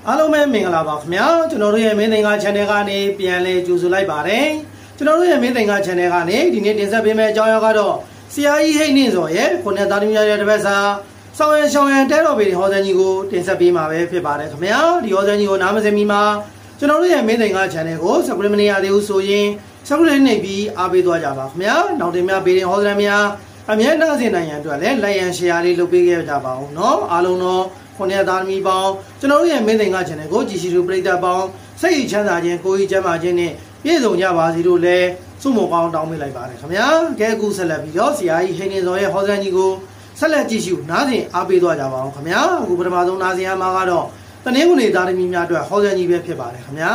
အားလုံးပဲမင်္ဂလာပါခင်ဗျာကျွန်တော်တို့ရဲ့မင်းသင်္ကာ channel ကနေပြန်လဲကြိုဆိုလိုက်ပါတယ်ကျွန်တော်တို့ရဲ့မင်းသင်္ကာ channel ကနေဒီနေ့တင်ဆက်ပေးမယ့်အကြောင်းအရာကတော့ဆရာကြီးဟိတ်နှင်းစော်ရဲ့ခုနှစ်သားသမီးများရဲ့တပတ်စာဆောင်ရန်ရှောင်းရန်တဲတော်ပေဟောစံကြီးကိုတင်ဆက်ပေးမှာပဲဖြစ်ပါတယ်ခင်ဗျာဒီဟောစံကြီးကိုနားမစင်မီမှာကျွန်တော်တို့ရဲ့မင်းသင်္ကာ channel ကို subscribe မနေရသေးဘူးဆိုရင် subscribe နှိပ်ပြီးအားပေးသွားကြပါခင်ဗျာနောက်တင်များပေဟောစံများအမြဲတမ်းစင်နိုင်ရန်အတွက်လည်း like and share လေးလုပ်ပေးခဲ့ကြပါဦးเนาะအားလုံးတော့ခုနှစ်သားသမီးပေါင်းကျွန်တော်တို့ရဲ့မင်းသင်္ကာ channel ကိုကြည့်ရှုသူပရိသတ်ပေါင်းစိတ်ချမ်းသာခြင်းကိုယ်ကြီးကျန်းမာခြင်းနဲ့ပြည့်စုံကြပါစေလို့လည်းဆုမွန်ကောင်းတောင်းပေးလိုက်ပါတယ်ခင်ဗျာကဲအခုဆက်လက်ပြီးတော့ဆရာကြီးဟိန်းနေစောရဲ့ဟောစံကြီးကိုဆက်လက်ကြည့်ရှုနားဆင်အားပေးသွားကြပါအောင်ခင်ဗျာအခုပထမဆုံးနားဆင်ရမှာကတော့တနင်္ဂနွေသားသမီးများအတွက်ဟောစံကြီးပဲဖြစ်ပါတယ်ခင်ဗျာ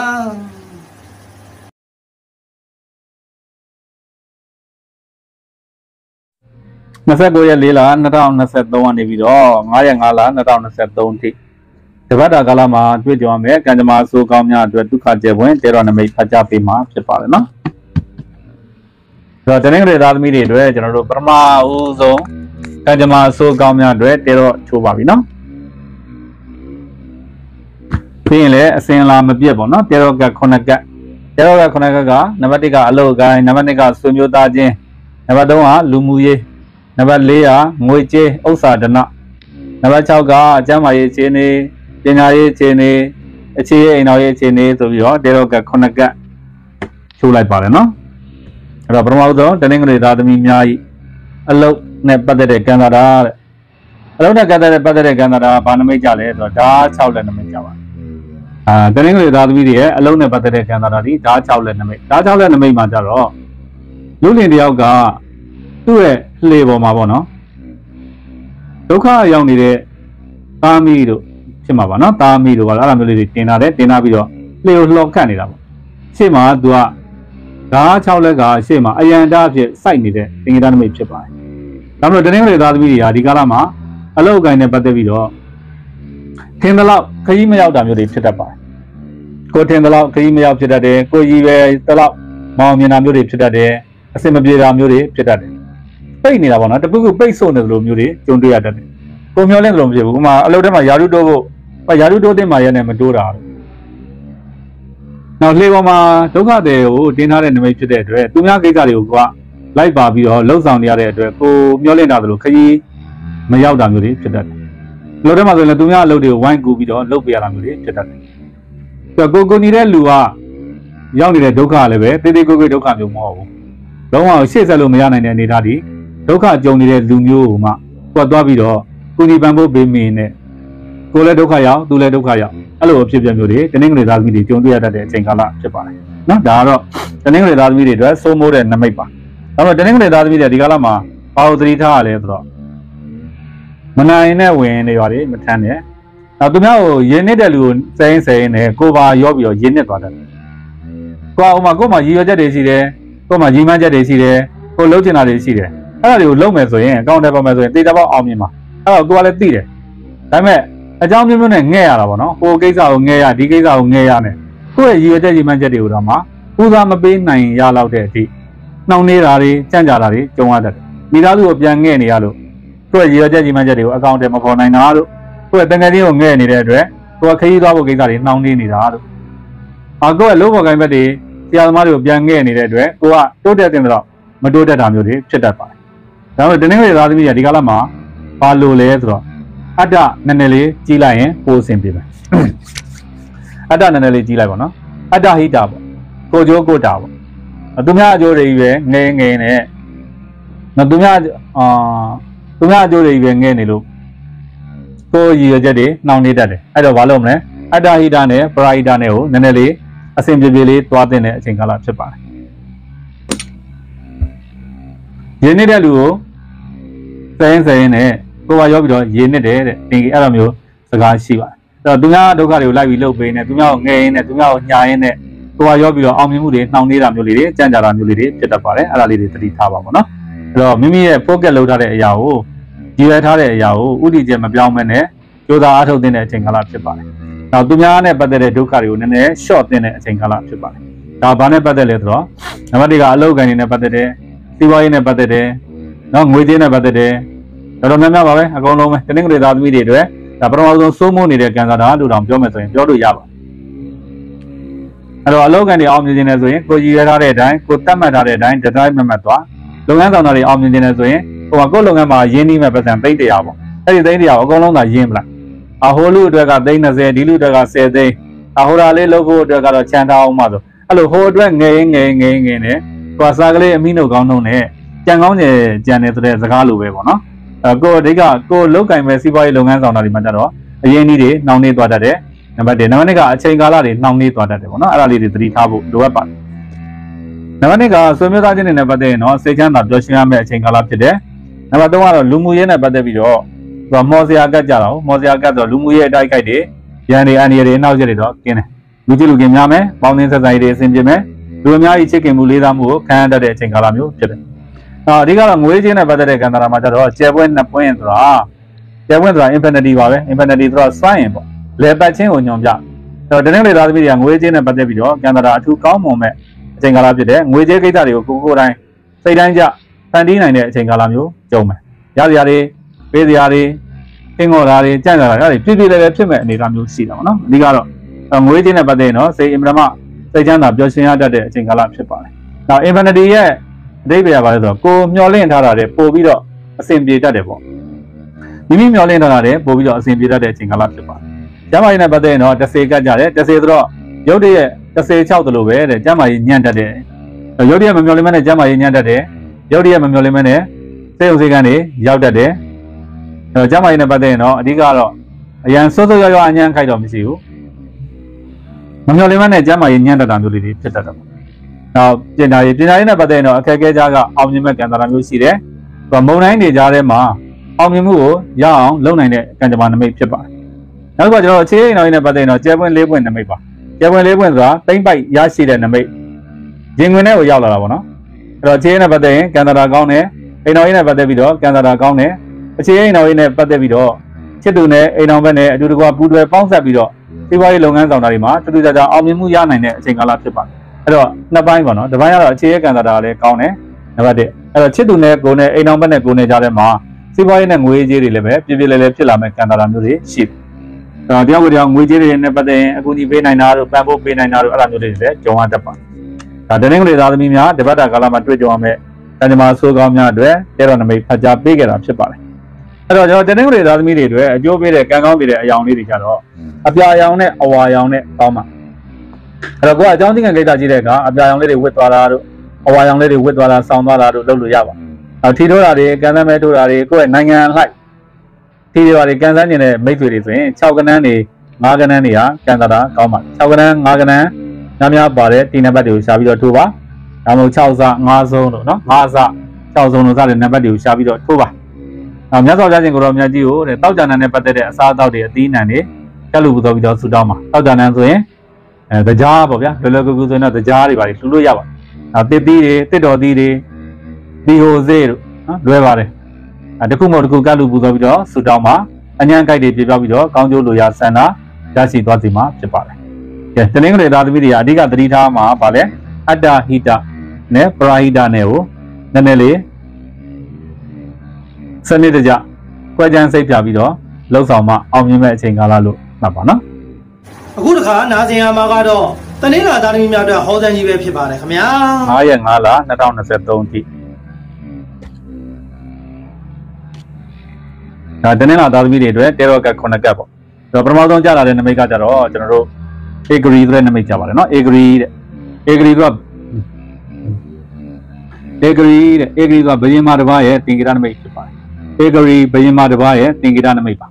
29ရက်4လ2023ကနေပြီးတော့9ရက်5လ2023ထိတပတ်တာကာလမှာတွေ့ကြရမယ်ကံကြမ္မာအဆိုးကောင်းများအတွက်ဒုက္ခကျေပွင့်တေတော်နမိတ်ဖတ်ကြားပေးမှာဖြစ်ပါတယ်နော်ဆိုတော့တနင်္ဂနွေသားသမီးတွေအတွက်ကျွန်တော်တို့ပထမဦးဆုံးကံကြမ္မာအဆိုးကောင်းများအတွက်တေတော်ချိုးပါပြီနော်ပြီးရင်လည်းအစင်လာမပြတ်ပေါ့နော်တေတော်က9ကတ်တေတော်က9ကတ်ကနံပါတ်1ကအလုပ်အကိုင်းနံပါတ်2ကဆွေမျိုးသားချင်းနံပါတ်3ကလူမှုရေးနံပါတ်4ကငွေကြေးဥစ္စာဒနာနံပါတ်6ကအကျမ်းမာရေးအခြေအနေပညာရေးအခြေအနေအခြေရေးအိမ်တော်ရေးအခြေအနေဆိုပြီးတော့တေရောက9ကတ်ချိုးလိုက်ပါတယ်နော်အဲ့တော့ပထမဆုံးတနင်္ဂနွေသားသမီးများဤအလုတ်နဲ့ပတ်သက်တဲ့ကံသာတာတဲ့အလုတ်နဲ့ပတ်သက်တဲ့ကံသာတာဘာနမိတ်ကြလဲဆိုတော့ဓာတ်6လက်နမိတ်ကြပါတနင်္ဂနွေသားသမီးတွေရဲ့အလုတ်နဲ့ပတ်သက်တဲ့ကံသာတာဒီဓာတ်6လက်နမိတ်ဓာတ်6လက်နမိတ်မှာကြတော့လူလင်တယောက်ကသူ့ရဲ့လှေပေါ်မှာပေါ့နော်ဒုက္ခရောက်နေတဲ့သားမီးတို့ဖြစ်မှာပါနော်သားမီးတို့ကအဲ့လိုမျိုးလေးတွေတင်ထားတယ်တင်ထားပြီးတော့လှေကိုလှော်ခတ်နေတာပေါ့ရှေ့မှာသူကဓာတ်6လက်ကရှေ့မှာအယံတအဖြစ်စိုက်နေတဲ့သင်္ကေတနမိတ်ဖြစ်ပါတယ်ဒါမှမဟုတ်တနင်္ဂနွေသားသမီးတွေကဒီကာလမှာအလောက်အကိုင်းနဲ့ပတ်သက်ပြီးတော့ထင်သလောက်ခရီးမရောက်တာမျိုးတွေဖြစ်တတ်ပါတယ်ကိုထင်သလောက်ခရီးမရောက်ဖြစ်တတ်တယ်ကိုကြီးပဲသလောက်မောင်မြင်တာမျိုးတွေဖြစ်တတ်တယ်အစင်မပြေတာမျိုးတွေဖြစ်တတ်တယ်ပိတ်နေတာပေါ့နော်တပုတ်ပိတ်ဆို့နေသလိုမျိုးတွေကြုံတွေ့ရတတ်တယ်ကိုမျောလင့်သလိုမဖြစ်ဘူးဥမာအလုပ်ထဲမှာယာရုတိုးဖို့ယာရုတိုးတင်မာရဲနဲ့မတိုးတာနောက်လှေပေါ်မှာဒုက္ခတွေကိုတင်ထားတဲ့နမိတ်ဖြစ်တဲ့အတွက်သူများကိစ္စတွေကိုကလိုက်ပါပြီးတော့လှုပ်ဆောင်နေရတဲ့အတွက်ကိုမျောလင့်တာသလိုခရီးမရောက်တာမျိုးတွေဖြစ်တတ်တယ်အလုပ်ထဲမှာဆိုရင်သူများအလုပ်တွေကိုဝိုင်းကူပြီးတော့လုပ်ပေးရတာမျိုးတွေဖြစ်တတ်တယ်ကိုနေတဲ့လူကရောက်နေတဲ့ဒုက္ခလည်းပဲတေးသေးကိုဒုက္ခမျိုးမဟုတ်ဘူးလုံးဝရှေ့ဆက်လို့မရနိုင်တဲ့အနေအထားဒီဒုက္ခကြုံနေတဲ့လူမျိုးကိုမှကိုယ်သွားပြီးတော့ကုညီပံ့ပိုးပေးမင်းနဲ့ကိုယ်လည်းဒုက္ခရောက်သူလည်းဒုက္ခရောက်အဲ့လိုအဖြစ်အပျက်မျိုးတွေတနင်္ဂနွေသားသမီးတွေကြုံတွေ့ရတတ်တဲ့အချိန်ကာလဖြစ်ပါတယ်နော်ဒါကတော့တနင်္ဂနွေသားသမီးတွေအတွက်စိုးမိုးတဲ့နမိတ်ပါဒါပေမဲ့တနင်္ဂနွေသားသမီးတွေဒီကာလမှာဘာလို့သတိထားရလဲဆိုတော့မနိုင်နဲ့ဝင်နေရတယ်မထမ်းနဲ့နောက်သူများကိုရင်းနေတဲ့လူကိုစိမ့်နဲ့ကိုယ်ပါရောပြီးတော့ရင်းနေသွားတယ်ကိုယ်မှာရည်ရွယ်ချက်တွေရှိတယ်ကိုယ်မှာရည်မှန်းချက်တွေရှိတယ်ကိုယ်လုပ်ချင်တာတွေရှိတယ်အဲ့ဒါတွေကိုလုပ်မယ်ဆိုရင်အကောင့်ထဲပေါ်မယ်ဆိုရင်တေးတပေါက်အောင်မြင်မှာအဲ့တော့ကိုယ်ကလည်းသိတယ်ဒါပေမဲ့အကြောင်းမျိုးမျိုးနဲ့ငဲ့ရတာပေါ့နော်ဟိုကိစ္စကိုငဲ့ရဒီကိစ္စကိုငဲ့ရနဲ့ကိုယ့်ရဲ့ရည်ရွယ်ချက်ရည်မှန်းချက်တွေကိုတော့မှပူဇော်မပေးနိုင်ရလောက်တဲ့အထိနှောင့်နှေးတာတွေကြံ့ကြာတာတွေကြုံရတတ်တယ်မိသားစုကိုပြန်ငဲ့နေရလို့ကိုယ့်ရဲ့ရည်ရွယ်ချက်ရည်မှန်းချက်တွေကိုအကောင့်ထဲမပေါ်နိုင်တာလို့ကိုယ့်ရဲ့တန်ခါးချင်းကိုငဲ့နေတဲ့အတွက်ကိုယ်ကခရီးသွားဖို့ကိစ္စတွေနှောင့်နှေးနေတာလို့ကိုယ့်ရဲ့လုံးပေါ်ကိုင်းဘက်တွေဆရာသမားတွေကိုပြန်ငဲ့နေတဲ့အတွက်ကိုကတိုးတက်တဲ့တော့မတိုးတက်တာမျိုးတွေဖြစ်တတ်ပါတယ်ဒါပေမဲ့တနင်္ဂနွေသားသမီးတွေဒီကာလမှာဘာလို့လဲဆိုတော့အတ္တနည်းနည်းလေးကြီးလိုက်ရင်ပိုအဆင်ပြေမယ်အတ္တနည်းနည်းလေးကြီးလိုက်ပါနော်အတ္တဟိတာပေါ့ကိုကျိုးကိုတာပေါ့သူများအကျိုးတွေပဲငယ်နဲ့နော်သူများအကျိုးတွေပဲငယ်နေလို့ကိုရည်ရွယ်ချက်တွေနှောင့်နှေးတတ်တယ်အဲ့တော့ဘာလို့မလဲအတ္တဟိတာနဲ့ပရာဟိတာနဲ့ကိုနည်းနည်းလေးအဆင်ပြေပြေလေးသွားတဲ့အချိန်ကာလဖြစ်ပါတယ်ရင်းနေတဲ့လူကိုစိမ့်နဲ့ကိုယ်ပါရောပြီးတော့ရင်းနေတဲ့တင်ကြီးအဲ့လိုမျိုးစကားရှိပါတယ်အဲ့တော့သူများဒုက္ခတွေကိုလိုက်ပြီးလှုပ်ပေးနေသူများကိုငဲရင်းနဲ့သူများကိုညာရင်းနဲ့ကိုယ်ပါရောပြီးတော့အောင်မြင်မှုတွေနှောင့်နှေးတာမျိုးလေးတွေကြံ့ကြာတာမျိုးလေးတွေဖြစ်တတ်ပါတယ်အဲ့ဒါလေးတွေသတိထားပါပေါ့နော်အဲ့တော့မိမိရဲ့ focus လုပ်ထားတဲ့အရာကိုရည်ရွယ်ထားတဲ့အရာကိုဥတည်ချက်မပြောင်းမဲနဲ့ကြိုးစားအားထုတ်တဲ့အချိန်ကာလဖြစ်ပါတယ်နောက်သူများနဲ့ပတ်သက်တဲ့ဒုက္ခတွေကိုနည်းနည်း short တဲ့အချိန်ကာလဖြစ်ပါတယ်ဒါဘာနဲ့ပတ်သက်လဲဆိုတော့နံပါတ်1ကအလုပ်ကိုင်းနဲ့ပတ်သက်တဲ့စီးပွားရေးနဲ့ပတ်သက်တဲ့နော်ငွေကြေးနဲ့ပတ်သက်တဲ့တော်တော်များများပါပဲအကုန်လုံးပဲတနင်္ဂနွေသားသမီးတွေအတွက်ဒါပထမဆုံးစိုးမိုးနေတဲ့ကန်စာတာလို့တောင်ပြောမယ်ဆိုရင်ပြောလို့ရပါအဲ့တော့အလောက်ကန်တွေအောင်မြင်နေတယ်ဆိုရင်ကိုရည်ရထားတဲ့အတိုင်းကိုတတ်မှတ်ထားတဲ့အတိုင်းတတိုင်းမှတ်သွားလုပ်ငန်းဆောင်တာတွေအောင်မြင်နေတယ်ဆိုရင်ဟိုကကိုယ်လုပ်ငန်းမှာရင်းနှီးမဲ့ပတ်စံသိန်း100ပေါ့အဲ့ဒီသိန်း100အကုန်လုံးသာရင်းပလားအဟိုလူအတွက်ကသိန်း20ဒီလူအတွက်က10သိန်းအဟိုဒါလေးလုပ်ဖို့အတွက်ကတော့ချန်ထားအောင်မှဆိုအဲ့လိုဟိုအတွက်ငယ်နဲ့ကွာစားကလေးအမိနှုတ်ကောင်းနှုတ်နဲ့ကြံကောင်းကြံတဲ့စကားလိုပဲပေါ့နော်ကိုအဓိကကိုလုတ်ကင်မဲ့စီးပွားရေးလုပ်ငန်းဆောင်တာတွေမှာကြတော့အရင်ကြီးတွေနှောင်းနှေးသွားတတ်တယ်နံပါတ်1နံပါတ်2ကအချိန်ကာလတွေနှောင်းနှေးသွားတတ်တယ်ပေါ့နော်အဲ့ဒါလေးတွေသတိထားဖို့လိုအပ်ပါတယ်နံပါတ်2ကဆွေမျိုးသားချင်းတွေနဲ့ပတ်သက်ရင်တော့စိတ်ချမ်းသာပျော်ရွှင်ရမယ့်အချိန်ကာလဖြစ်တယ်နံပါတ်3ကတော့လူမှုရေးနဲ့ပတ်သက်ပြီးတော့သူကမော်စရာကတ်ကြတာမော်စရာကတ်ဆိုလူမှုရေးအတိုက်ခိုက်တွေရန်တွေအန်ဒီတွေနောက်ချက်တွေတော့ကျင်းတယ်လူချင်းလူခင်များမယ်ပေါင်းသင်းဆက်ဆံရေးတွေအဆင်ပြေမယ်လူအများကြီးချစ်ခင်မှုလေးစားမှုကိုခံရတတ်တဲ့အချိန်ကာလမျိုးဖြစ်တယ်အဓိကတော့ငွေချင်းနဲ့ပတ်သက်တဲ့ကံတာမှာကျတော့ကျဲပွဲ2ပွင့်ဆိုတာ infinity ပါပဲ infinity ဆိုတာ sign ပေါ့လေပတ်ချင်းကိုညွန်ပြတနင်္ဂနွေသားသမီးတွေကငွေချင်းနဲ့ပတ်သက်ပြီးတော့ကံတာအထူးကောင်းမွန်မဲ့အချိန်ကာလဖြစ်တယ်ငွေချင်းကိစ္စတွေကိုကိုယ်တိုင်းစိတ်တိုင်းကြဖန်တီးနိုင်တဲ့အချိန်ကာလမျိုးကြုံမယ်ရစရာတွေပေးစရာတွေသင်္ကောတာတွေကြံ့ကြတာတွေပြည့်ပြည့်လည်းဖြစ်မဲ့အနေအထားမျိုးရှိတာပေါ့နော်အဓိကတော့ငွေချင်းနဲ့ပတ်သက်ရင်တော့စိတ်အင်မတန်မှစိတ်ချမ်းသာပျော်ရွှင်ရတတ်တဲ့အချိန်ကာလဖြစ်ပါတယ်နောက် infinity ရဲ့အဓိပ္ပာယ်ပါလဲဆိုတော့ကိုမျောလင့်ထားတာတွေပို့ပြီးတော့အဆင်ပြေတတ်တယ်ပေါ့မိမိမျောလင့်ထားတာတွေပို့ပြီးတော့အဆင်ပြေတတ်တဲ့အချိန်ကာလဖြစ်ပါတယ်ကျမ်းမာရေးနဲ့ပတ်သက်ရင်တော့တစ်စေကတ်ကြတယ်တစ်စေဆိုတော့ရုပ်တရက်တစ်စေ6တလို့ပဲတဲ့ကျမ်းမာရေးညံ့တတ်တယ်ရုပ်တရက်မမျောလင့်မနဲ့ကျမ်းမာရေးညံ့တတ်တယ်ရုပ်တရက်မမျောလင့်မနဲ့စိတ်ုံစိတ်ကန်းတွေရောက်တတ်တယ်ကျမ်းမာရေးနဲ့ပတ်သက်ရင်တော့အဓိကတော့အရန်စိုးစိုးရွာအညံ့ခိုက်တော့မရှိဘူးမမျောလင့်မနဲ့ကျမ်းမာရေးညံ့တတ်တာမျိုးလေးတွေဖြစ်တတ်တယ်နောက်ပညာရေးနဲ့ပတ်သက်ရင်တော့အခက်အခဲကြားကအောင်မြင်မဲ့ကံတာမျိုးရှိတယ်။မုံတိုင်းတွေကြားထဲမှာအောင်မြင်မှုကိုရအောင်လုပ်နိုင်တဲ့ကံကြမ္မာနမိတ်ဖြစ်ပါတယ်။နောက်ကကျွန်တော်အခြေအိမ်တော်နဲ့ပတ်သက်ရင်တော့ကျဲပွင့်၄ပွင့်နမိတ်ပါ။ကျဲပွင့်၄ပွင့်ဆိုတာတိမ့်ပိုက်ရရှိတဲ့နမိတ်ရင်ခွင်ထဲကိုရောက်လာတာပေါ့နော်။အဲ့တော့အခြေအိမ်နဲ့ပတ်သက်ရင်ကံတာကောင်းတယ်။အိမ်တော်ကြီးနဲ့ပတ်သက်ပြီးတော့ကံတာကောင်းတယ်။အခြေအိမ်တော်ကြီးနဲ့ပတ်သက်ပြီးတော့ချစ်သူနဲ့အိမ်တော်ဘက်နဲ့အတူတကွပူးတွဲပေါင်းဆက်ပြီးတော့စီးပွားရေးလုပ်ငန်းဆောင်တာတွေမှာတူတူကြကြအောင်မြင်မှုရနိုင်တဲ့အချိန်ကာလဖြစ်ပါတယ်။အဲ့တော့နှစ်ပိုင်းပေါ့နော်တစ်ပိုင်းကတော့အခြေရကံတာလည်းကောင်းတယ်နံပါတ်1အဲ့တော့ချစ်သူနဲ့ကိုယ်နဲ့အိမ်အောင်ဘက်နဲ့ကိုယ်နဲ့ကြားထဲမှာစီးပွားရေးနဲ့ငွေကြေးတွေလည်းပဲပြည့်ပြည့်လဲလဲဖြစ်လာမဲ့ကံတာမျိုးတွေရှိတယ်တရားဝင်တရားငွေကြေးတွေနဲ့ပတ်သက်ရင်အခုဒီပေးနိုင်တာတို့ပံ့ပိုးပေးနိုင်တာတို့အဲ့လိုမျိုးတွေလည်းကြုံရတတ်ပါတယ်ဒါတနင်္ဂနွေသားသမီးများတပတ်တာကာလမှာတွေ့ကြုံရမဲ့ကံကြမ္မာဆိုးကောင်းများအတွက်တဲတော်နမိတ်ဖတ်ကြားပေးခဲ့တာဖြစ်ပါတယ်အဲ့တော့ကျွန်တော်တနင်္ဂနွေသားသမီးတွေအတွက်အကျိုးပေးတဲ့ကံကောင်းပေးတဲ့အယောင်လေးတွေကြတော့အပြာရောင်နဲ့အဝါရောင်နဲ့ကောင်းပါအဲ့တော့ကိုကအကြောင်းသိခံကိစ္စကြည့်တဲ့အခါအပြာရောင်လေးတွေဝစ်သွားတာတို့အဝါရောင်လေးတွေဝစ်သွားတာဆောင်းသွားတာတို့လုပ်လို့ရပါထီထိုးတာတွေကန်းစမ်းမဲထိုးတာတွေကိုယ့်ရဲ့နိုင်ငံအလိုက်ထီတွေပါတွေကန်းစမ်းနေတဲ့မိတ်ဆွေတွေဆိုရင်6ကနန်းတွေ5ကနန်းတွေဟာကန်းတာကောင်းပါ6ကနန်း5ကနန်းများပါတယ်ဒီနံပါတ်တွေကိုရှာပြီးတော့ထိုးပါဒါမှမဟုတ်6စ5ဆုံးတို့နော်5စ6ဆုံးတို့စတဲ့နံပါတ်တွေကိုရှာပြီးတော့ထိုးပါမြတ်စွာဘုရားရှင်ကိုတော်မြတ်ကြီးကိုတောက်ကြံနန်းနဲ့ပတ်သက်တဲ့အစားအသောက်တွေအသီးနှံတွေကလူပူတော်ပြီးတော့ဆူတောင်းပါတောက်ကြံနန်းဆိုရင်တရားပေါ့ဗျာလွယ်ကူဆိုရင်တော့တရားတွေပါလှူလို့ရပါတစ်သီးတွေတစ်တော်သီးတွေဒီဟိုစေးတို့နော်လွယ်ပါတယ်တခုမဟုတ်တခုကလူပူတော်ပြီးတော့ဆူတောင်းပါအញ្ញံကြိုက်တွေပြပြပြီးတော့ကောင်းကျိုးလိုရာဆန္ဒရရှိသွားစီမှာဖြစ်ပါတယ်ကဲတနင်္ဂနွေသားသမီးတွေအဓိကသတိထားမှာဗာလဲအတ္တဟိတနဲ့ပရာဟိတနဲ့ကိုနည်းနည်းလေးစနစ်တကျကွဲကြမ်းစိတ်ပြပြီးတော့လှုပ်ဆောင်မှအောင်မြင်မဲ့အချိန်ကာလလို့မှတ်ပါနော်အခုတခါနာကျင်ရမှာကတော့တနင်္လာသားသမီးများအတွက်ဟောစံကြီးပဲဖြစ်ပါတယ်ခင်ဗျာ 9ရက်5လ2023ထိဒါတနင်္လာသားသမီးတွေအတွက်တေရောကတ်9ကတ်ပေါ့ဒါပထမဆုံးကြားလာတဲ့နမိတ်ကကြတော့ကျွန်တော်တို့ agree ဆိုတဲ့နမိတ်ကြပါတယ်နော် agree တဲ့ agree က agree တဲ့ agree ကဘယင်မာတစ်ပါးရဲ့သင်္ကေတနမိတ်ဖြစ်ပါတယ် agree ဘယင်မာတစ်ပါးရဲ့သင်္ကေတနမိတ်ပါ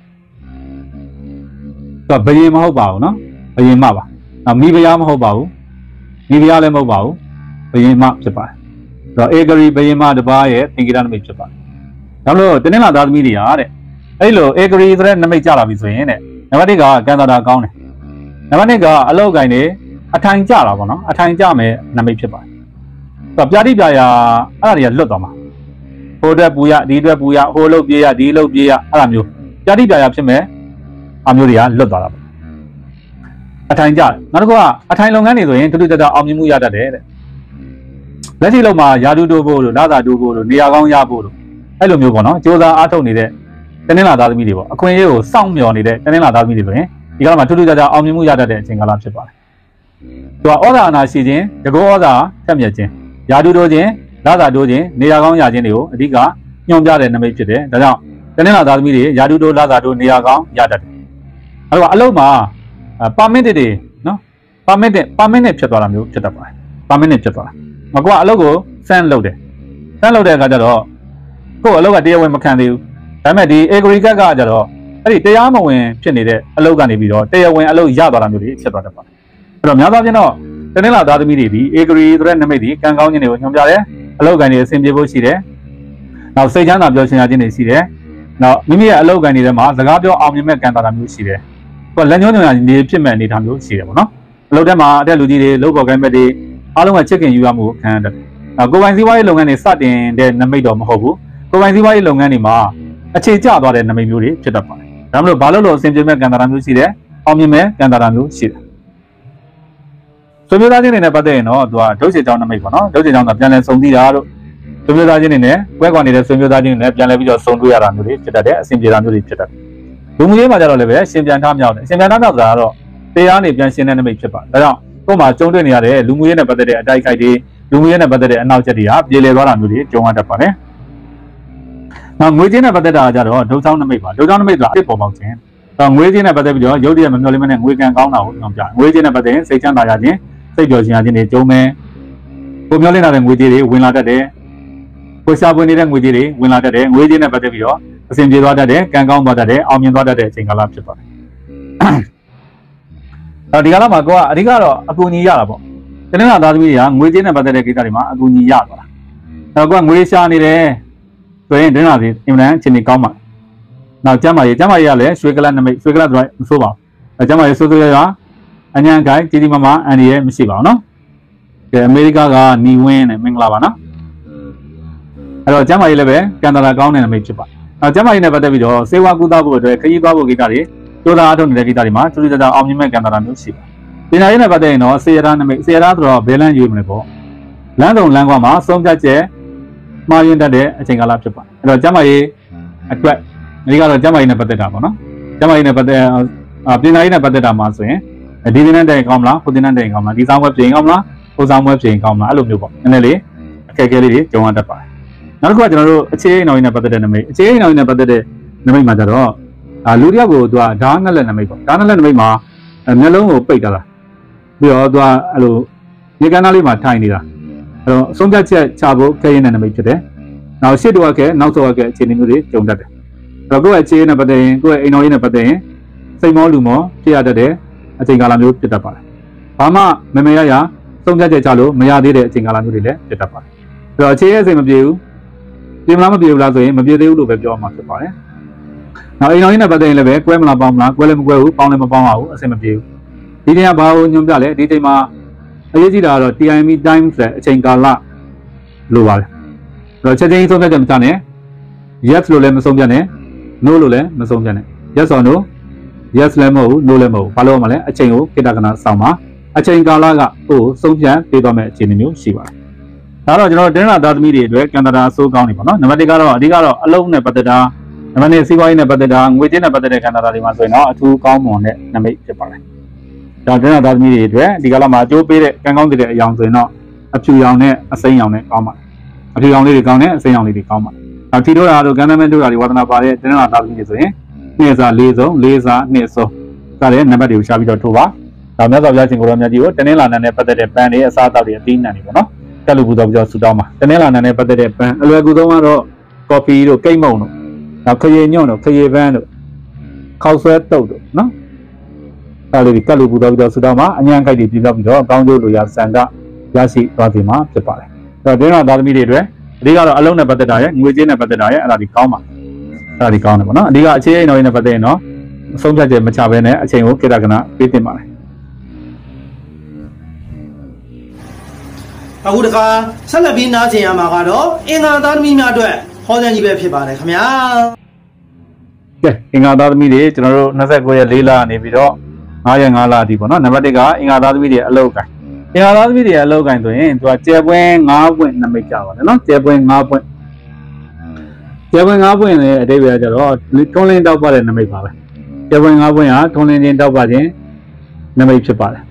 ဘယင်မဟုတ်ပါဘူးနော်ဘယင်မပါမိဖုရားမဟုတ်ပါဘူးမိဖုရားလည်းမဟုတ်ပါဘူးဘယင်မဖြစ်ပါတယ်အဲ့တော့ဧကရီဘယင်မတစ်ပါးရဲ့သင်္ကေတနမိတ်ဖြစ်ပါတယ်ဒါလို့တနင်္လာသားသမီးတွေဟာတဲ့အဲ့လိုဧကရီဆိုတဲ့နမိတ်ကြလာပြီဆိုရင်တဲ့နံပါတ်1ကကံတာကောင်းတယ်နံပါတ်2ကအလောက်ကိုင်းနေအထိုင်ကြတာပေါ့နော်အထိုင်ကြမယ်နမိတ်ဖြစ်ပါတယ်ပြာတိပြာရာအဲ့ဒါတွေကလွတ်သွားမှာဟိုအတွက်ပူရဒီအတွက်ပူရဟိုလုတ်ပြေးရဒီလုတ်ပြေးရအဲ့ဒါမျိုးပြာတိပြာရာဖြစ်မယ်အမျိုးတွေကလွတ်သွားတာပေါ့အထိုင်ကြနောက်တစ်ခုကအထိုင်လုပ်ငန်းတွေဆိုရင်တူတူတတအောင်မြင်မှုရတတ်တယ်တဲ့လက်ရှိလုံးမှာယာတုတိုးဖို့လို့လာသာတိုးဖို့လို့နေရာကောင်းရဖို့လို့အဲ့လိုမျိုးပေါ့နော်စ조사အားထုတ်နေတဲ့တတင်းလာသားသမီးတွေပေါ့အခွင့်အရေးကိုစောင့်မျှော်နေတဲ့တင်းလာသားသမီးတွေဆိုရင်ဒီကနေ့မှာထူးထူးခြားခြားအောင်မြင်မှုရတတ်တဲ့အချိန်ကာလဖြစ်ပါတယ်သူကဩဇာအနာရှိခြင်းတကောဩဇာထက်မြက်ခြင်းယာတုတိုးခြင်းလာသာတိုးခြင်းနေရာကောင်းရခြင်းတွေကိုအဓိကညွှန်ပြတဲ့နမိတ်ဖြစ်တယ်ဒါကြောင့်တင်းလာသားသမီးတွေယာတုတိုးလာသာတိုးနေရာကောင်းရတတ်တယ်အဲ့တော့အလုပ်မှာပါမစ်တွေနော်ပါမစ်နဲ့ဖြစ်သွားတာမျိုးဖြစ်တတ်ပါတယ်ပါမစ်နဲ့ဖြစ်သွားတာမကွာအလုပ်ကိုစမ်းလုပ်တယ်စမ်းလုပ်တဲ့အခါကျတော့ကို့အလုပ်ကတရားဝင်မခံသေးဘူးဒါပေမဲ့ဒီ agriculture ကကြတော့အဲ့ဒီတရားမဝင်ဖြစ်နေတဲ့အလုပ်ကနေပြီးတော့တရားဝင်အလုပ်ရသွားတာမျိုးတွေဖြစ်သွားတတ်ပါတယ်အဲ့တော့များသောအားဖြင့်တော့တင်းလာသားသမီးတွေဒီ agri ဆိုတဲ့နမိတ်ဒီကံကောင်းခြင်းတွေကိုညွှန်ပြတယ်အလုပ်ကနေအဆင်ပြေဖို့ရှိတယ်နောက်စိတ်ချမ်းသာပျော်ရွှင်ရခြင်းတွေရှိတယ်နောက်မိမိရဲ့အလုပ်ကနေထဲမှာစကားပြောအောင်မြင်မဲ့ကံတာမျိုးရှိတယ်သူကလက်ညှိုးညွှန်ရနေဖြစ်မဲ့အနေအထားမျိုးရှိတယ်ပေါ့နော်အလုပ်ထဲမှာအတက်လူကြီးတွေလုပ်ပေါ်ကိုင်းမဲ့တွေအားလုံးကချစ်ခင်ယူရမှုခံရတယ်ကိုယ်ပိုင်စီးပွားရေးလုပ်ငန်းတွေစတင်တဲ့နမိတ်တော့မဟုတ်ဘူးကိုယ်ပိုင်စီးပွားရေးလုပ်ငန်းတွေမှာအခြေကျသွားတဲ့နမိတ်မျိုးတွေဖြစ်တတ်ပါတယ်ဒါမှမဟုတ်ဘာလို့လို့အဆင်ပြေမဲ့ကံတာမျိုးရှိတယ်အောင်မြင်မဲ့ကံတာမျိုးရှိတယ်ဆွေမျိုးသားချင်းတွေနဲ့ပတ်သက်ရင်တော့သူကဒုက္ခကြောင့်နမိတ်ပေါ့နော်ဒုက္ခကြောင့်တော့ပြန်လည်စုံသီးတာတို့ဆွေမျိုးသားချင်းတွေနဲ့ပွဲကွာနေတဲ့ဆွေမျိုးသားချင်းတွေနဲ့ပြန်လည်ပြီးတော့စုံတွေ့ရတာမျိုးတွေဖြစ်တတ်တယ်အဆင်ပြေတာမျိုးတွေဖြစ်တတ်တယ်လူမှုရေးမှာကြတော့လည်းပဲရှင်ပြန်ထားမြောက်တယ်ရှင်ပြန်ထားမြောက်တာကတော့တရားနေပြန်ရှင်းတဲ့နမိတ်ဖြစ်ပါတယ်ဒါကြောင့်ကို့မှာကျုံတွေ့နေရတဲ့လူမှုရေးနဲ့ပတ်သက်တဲ့အတိုက်ခိုက်တွေလူမှုရေးနဲ့ပတ်သက်တဲ့အနောက်ချက်တွေကပြေလည်သွားတာမျိုးတွေကြုံရတတ်ပါတယ်နောက်ငွေကြေးနဲ့ပတ်သက်တာကြတော့ဒုချောင်းနမိတ်ပါဒုချောင်းနမိတ်ဆိုတာအစ်ပေါ်ပေါက်ခြင်းငွေကြေးနဲ့ပတ်သက်ပြီးတော့ရုပ်တရက်မမျှော်လင့်မနဲ့ငွေကံကောင်းတာကိုညွှန်ပြငွေကြေးနဲ့ပတ်သက်ရင်စိတ်ချမ်းသာရခြင်းစိတ်ပျော်ရွှင်ရခြင်းတွေကြုံမယ်ကိုမျှော်လင့်တဲ့ငွေကြေးတွေဝင်လာတတ်တယ်ကိုရှာဖွေနေတဲ့ငွေကြေးတွေဝင်လာတတ်တယ်ငွေကြေးနဲ့ပတ်သက်ပြီးတော့အဆင်ပြေသွားတတ်တယ်ကံကောင်းသွားတတ်တယ်အောင်မြင်သွားတတ်တဲ့အချိန်ကာလဖြစ်သွားတယ်ဒီကာလမှာကိုကအဓိကတော့အကူအညီရတာပေါ့တင်းလာသားသမီးတွေကငွေကြေးနဲ့ပတ်သက်တဲ့ကိစ္စတွေမှာအကူအညီရသွားတာနောက်ကိုကငွေရှာနေတယ်ဆိုရင်တင်းလာစီအင်မတန်အခြေအနေကောင်းပါနောက်ကျမ်းမာရေးကလည်းရွှေကလတ်နမိတ်ရွှေကလတ်ဆိုမဆိုးပါဘူးကျမ်းမာရေးဆိုးဆိုးရွာအញ្ញံကိုင်းကြီးကြီးမားမားအန်ဒီရဲ့မရှိပါဘူးနော်ကဲအမေရိကကနီဝင်းနဲ့မင်္ဂလာပါနော်အဲ့တော့ကျမ်းမာရေးလည်းပဲကန်တာလာကောင်းတဲ့နမိတ်ဖြစ်ပါနောက်ကျမ်းမာရေးနဲ့ပတ်သက်ပြီးတော့စေဝါကူသားဖို့အတွက်ခရီးသွားဖို့ကိစ္စတွေကြိုးစားအားထုတ်နေတဲ့ကိစ္စတွေမှာတူတူကြကြအောင်မြင်မဲ့ကန်တာလာမျိုးရှိပါပညာရေးနဲ့ပတ်သက်ရင်တော့စေရတာနမိတ်စေရတာဆိုတော့ဘယ်လန်းရွေးမလဲပေါ့လမ်းတုံလမ်းကွာမှာဆုံးဖြတ်ချက်မှားယွင်းတတ်တဲ့အချိန်ကာလဖြစ်ပါအဲ့တော့ကျမ်းမာရေးအတွက်ဒီကတော့ကျမ်းမာရေးနဲ့ပတ်သက်တာပေါ့နော်ကျမ်းမာရေးနဲ့ပတ်သက်ပညာရေးနဲ့ပတ်သက်တာမှာဆိုရင်ဒီနေ့တဲ့ကောင်းမလားဟိုနေ့တဲ့ကောင်းမလားဒီဆောင်ဝက်ပြင်ကောင်းမလားဟိုဆောင်ဝက်ပြင်ကောင်းမလားအဲ့လိုမျိုးပေါ့နည်းနည်းလေးအခက်အခဲလေးတွေကြုံရတတ်ပါတယ်နောက်တစ်ခုကကျွန်တော်တို့အခြေအိမ်တော်ကြီးနဲ့ပတ်သက်တဲ့နမိတ်အခြေအိမ်တော်ကြီးနဲ့ပတ်သက်တဲ့နမိတ်မှာကြတော့လူတယောက်ကိုသူကဓာတ်ငက်လက်နမိတ်ပေါ့ဓာတ်ငက်လက်နမိတ်မှာမျက်လုံးကိုပိတ်တာပြီးတော့သူကအဲ့လိုရေကန်းသားလေးမှာထိုင်နေတာအဲ့တော့အဆုံးဖြတ်ချက်ချဖို့ခဲရင်တဲ့နမိတ်ဖြစ်တယ်နောက်ရှေ့တော့ကဲနောက်ဆုံးကဲအခြေအနေမျိုးတွေကြုံတတ်တယ်အဲ့တော့ကိုယ့်ရဲ့အခြေအနေနဲ့ပတ်သက်ရင်ကိုယ့်ရဲ့အိမ်တော်ကြီးနဲ့ပတ်သက်ရင်စိတ်မောလူမောဖြစ်ရတတ်တဲ့အချိန်ကာလမျိုးဖြစ်တတ်ပါတယ်ဘာမှမမေရရဆုံးဖြတ်ချက်ချလို့မရသေးတဲ့အချိန်ကာလမျိုးတွေလည်းဖြစ်တတ်ပါတယ်အဲ့တော့အခြေရဲ့စိတ်မပြေဘူးပြင်မလားမပြေဘူးလားဆိုရင်မပြေသေးဘူးလို့ပဲပြောမှာဖြစ်ပါတယ်နောက်အိမ်တော်ကြီးနဲ့ပတ်သက်ရင်လည်းပဲကွဲမလားပေါင်းမလားကွဲလည်းမကွဲဘူးပေါင်းလည်းမပေါင်းပါဘူးအဆင်မပြေဘူးဒီနေ့ကဘာကိုညွှန်ပြလဲဒီချိန်မှာအရေးကြီးတာကတော့ TIME time ဆိုတဲ့အချိန်ကာလလိုပါတယ်အဲ့တော့ချက်ချင်းဆုံးဖြတ်ချက်မချနဲ့ yes လို့လည်းမဆုံးဖြတ်နဲ့ no လို့လည်းမဆုံးဖြတ်နဲ့ yes or no yes လည်းမဟုတ်ဘူး no လည်းမဟုတ်ဘူးဘာလို့မှလဲအချိန်ကိုကိတ္တကနာစောင့်ပါအချိန်ကာလကကိုယ်ဆုံးဖြတ်ပေးသွားမယ့်အခြေအနေမျိုးရှိပါတယ်ဒါတော့ကျွန်တော်တင်းလာသားသမီးတွေအတွက်ကံတာအစိုးကောင်းနေပါနော်နံပါတ်1ကတော့အဓိကတော့အလုံးနဲ့ပတ်သက်တာနံပါတ်2စီးပွားရေးနဲ့ပတ်သက်တာငွေကြေးနဲ့ပတ်သက်တဲ့ကံတာတွေမှာဆိုရင်တော့အထူးကောင်းမွန်တဲ့နမိတ်ဖြစ်ပါတယ်ဒါတင်းလာသားသမီးတွေအတွက်ဒီကလာမှာအကျိုးပေးတဲ့ကံကောင်းတဲ့အယောင်ဆိုရင်တော့အဖြူရောင်နဲ့အစိမ်းရောင်နဲ့ကောင်းပါတယ်အဖြူရောင်လေးတွေကောင်းတယ်အစိမ်းရောင်လေးတွေကောင်းပါတယ်နောက်ထီတို့တာတို့ကံတမဲတို့တာတွေဝါသနာပါတဲ့တင်းလာသားသမီးတွေဆိုရင်2စား4ဆုံး4စား2ဆုံးစတဲ့နံပါတ်တွေကိုရှာပြီးတော့ထိုးပါဒါမြတ်စွာဘုရားရှင်ကိုရောမြတ်ကြီးကိုတင်းလာနန်းနဲ့ပတ်သက်တဲ့ပန်းတွေအစားအသောက်တွေအသီးနှံတွေပေါ့နော်တက်လူပူတော်ပြီးတော့ဆူတောင်းပါတင်းလာနန်းနဲ့ပတ်သက်တဲ့ပန်းအလွယ်ကူဆုံးကတော့ကော်ဖီတို့ကိတ်မုံတို့နောက်ခရီညွန့်တို့ခရီပန်းတို့ခောက်ဆွဲတုပ်တို့နော်အဲ့လိုဒီတက်လူပူတော်ပြီးတော့ဆူတောင်းပါအញ្ញံခိုက်တွေပြပြောက်ပြီးတော့ကောင်းကျိုးလိုရာစံကရရှိသွားပြီမှာဖြစ်ပါတယ်အဲ့တော့တင်းလာသားသမီးတွေအတွက်အဓိကတော့အလုံးနဲ့ပတ်သက်တာရဲ့ငွေကြေးနဲ့ပတ်သက်တာရဲ့အဲ့ဒါဒီကောင်းပါအဲ့ဒါဒီကောင်းတယ်ပေါ့နော်အဓိကအခြေအိမ်တော်ကြီးနဲ့ပတ်သက်ရင်တော့အဆုံးဖြတ်ချက်မချဘဲနဲ့အချိန်ကိုကိတ္တကနာပေးတင်ပါတယ်အခုတခါဆက်လက်ပြီးနားကျင်ရမှာကတော့အင်္ဂါသားသမီးများအတွက်ဟောကြားကြီးပဲဖြစ်ပါတယ်ခင်ဗျာကဲအင်္ဂါသားသမီးတွေကျွန်တော်တို့29ရက်4လနေပြီးတော့9ရက်5လအထိပေါ့နော်နံပါတ်1ကအင်္ဂါသားသမီးတွေအလုပ်ကိုင်အင်္ဂါသားသမီးတွေအလုပ်ကိုင်ဆိုရင်သူကကျဲပွဲ9ပွင့်နမိတ်ကြပါတယ်နော်ကျဲပွဲ9ပွင့်ကျပွင့်၅ပွင့်နဲ့အတိတ်ပဲကြတော့ထွန်းလင်းတောက်ပတဲ့နမိတ်ပါပဲကျပွင့်၅ပွင့်ဟာထွန်းလင်းခြင်းတောက်ပခြင်းနမိတ်ဖြစ်ပါတယ်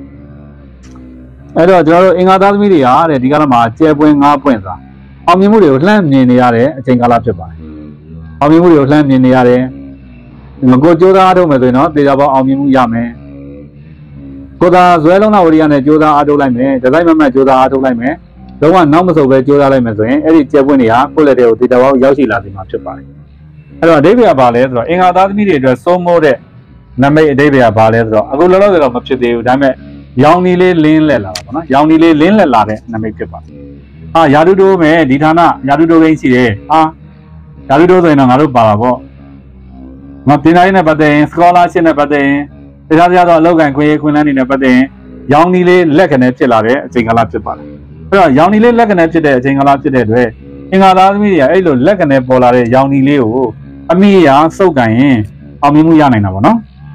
အဲ့တော့ကျွန်တော်တို့အင်္ဂါသားသမီးတွေဟာတဲ့ဒီကနေ့မှာကျပွင့်၅ပွင့်သာအောင်မြင်မှုတွေကိုလှမ်းမြင်နေရတဲ့အချိန်ကာလဖြစ်ပါတယ်အောင်မြင်မှုတွေကိုလှမ်းမြင်နေရတယ်ငကိုကြိုးစားအားထုတ်မယ်ဆိုရင်တော့တေချာပေါအောင်မြင်မှုရမယ်ကိုသာဇွဲလုံးနာဝရိယနဲ့ကြိုးစားအားထုတ်လိုက်မယ်ဒီဇိုင်းမမတ်ကြိုးစားအားထုတ်လိုက်မယ်လုံးဝနောက်မဆုတ်ပဲကြိုးစားလိုက်မယ်ဆိုရင်အဲ့ဒီကျပွင့်တွေဟာကိုယ့်လက်တွေကိုတေချာပေါရောက်ရှိလာပြီမှာဖြစ်ပါတယ်အဲ့တော့အဓိပ္ပာယ်ကဘာလဲဆိုတော့အင်္ဂါသားသမီးတွေအတွက်စိုးမိုးတဲ့နမိတ်အဓိပ္ပာယ်ကဘာလဲဆိုတော့အခုလောလောဆယ်တော့မဖြစ်သေးဘူးဒါပေမဲ့ရောင်နီလေးလင်းလက်လာတာပေါ့နော်ရောင်နီလေးလင်းလက်လာတဲ့နမိတ်ဖြစ်ပါတယ်ယာတုတိုးမယ်ဒီဌာနယာတုတိုးကိန်းရှိတယ်ယာတုတိုးဆိုရင်တော့ငါတို့ပါတာပေါ့မပညာရေးနဲ့ပတ်သက်ရင် scholarship နဲ့ပတ်သက်ရင်တခြားတော့အလုပ်ကိုင်ခွင့်ရေးခွင့်လန်းတွေနဲ့ပတ်သက်ရင်ရောင်နီလေးလက်ကနေဖြစ်လာတဲ့အချိန်ကာလဖြစ်ပါတယ်အဲ့တော့ရောင်နီလေးလက်ကနေဖြစ်တဲ့အချိန်ကာလဖြစ်တဲ့အတွက်အင်္ဂါသားသမီးတွေကအဲ့လိုလက်ကနေပေါ်လာတဲ့ရောင်နီလေးကိုအမိရာစုပ်ကန်ရင်အောင်မြင်မှုရနိုင်တာပေါ့နော်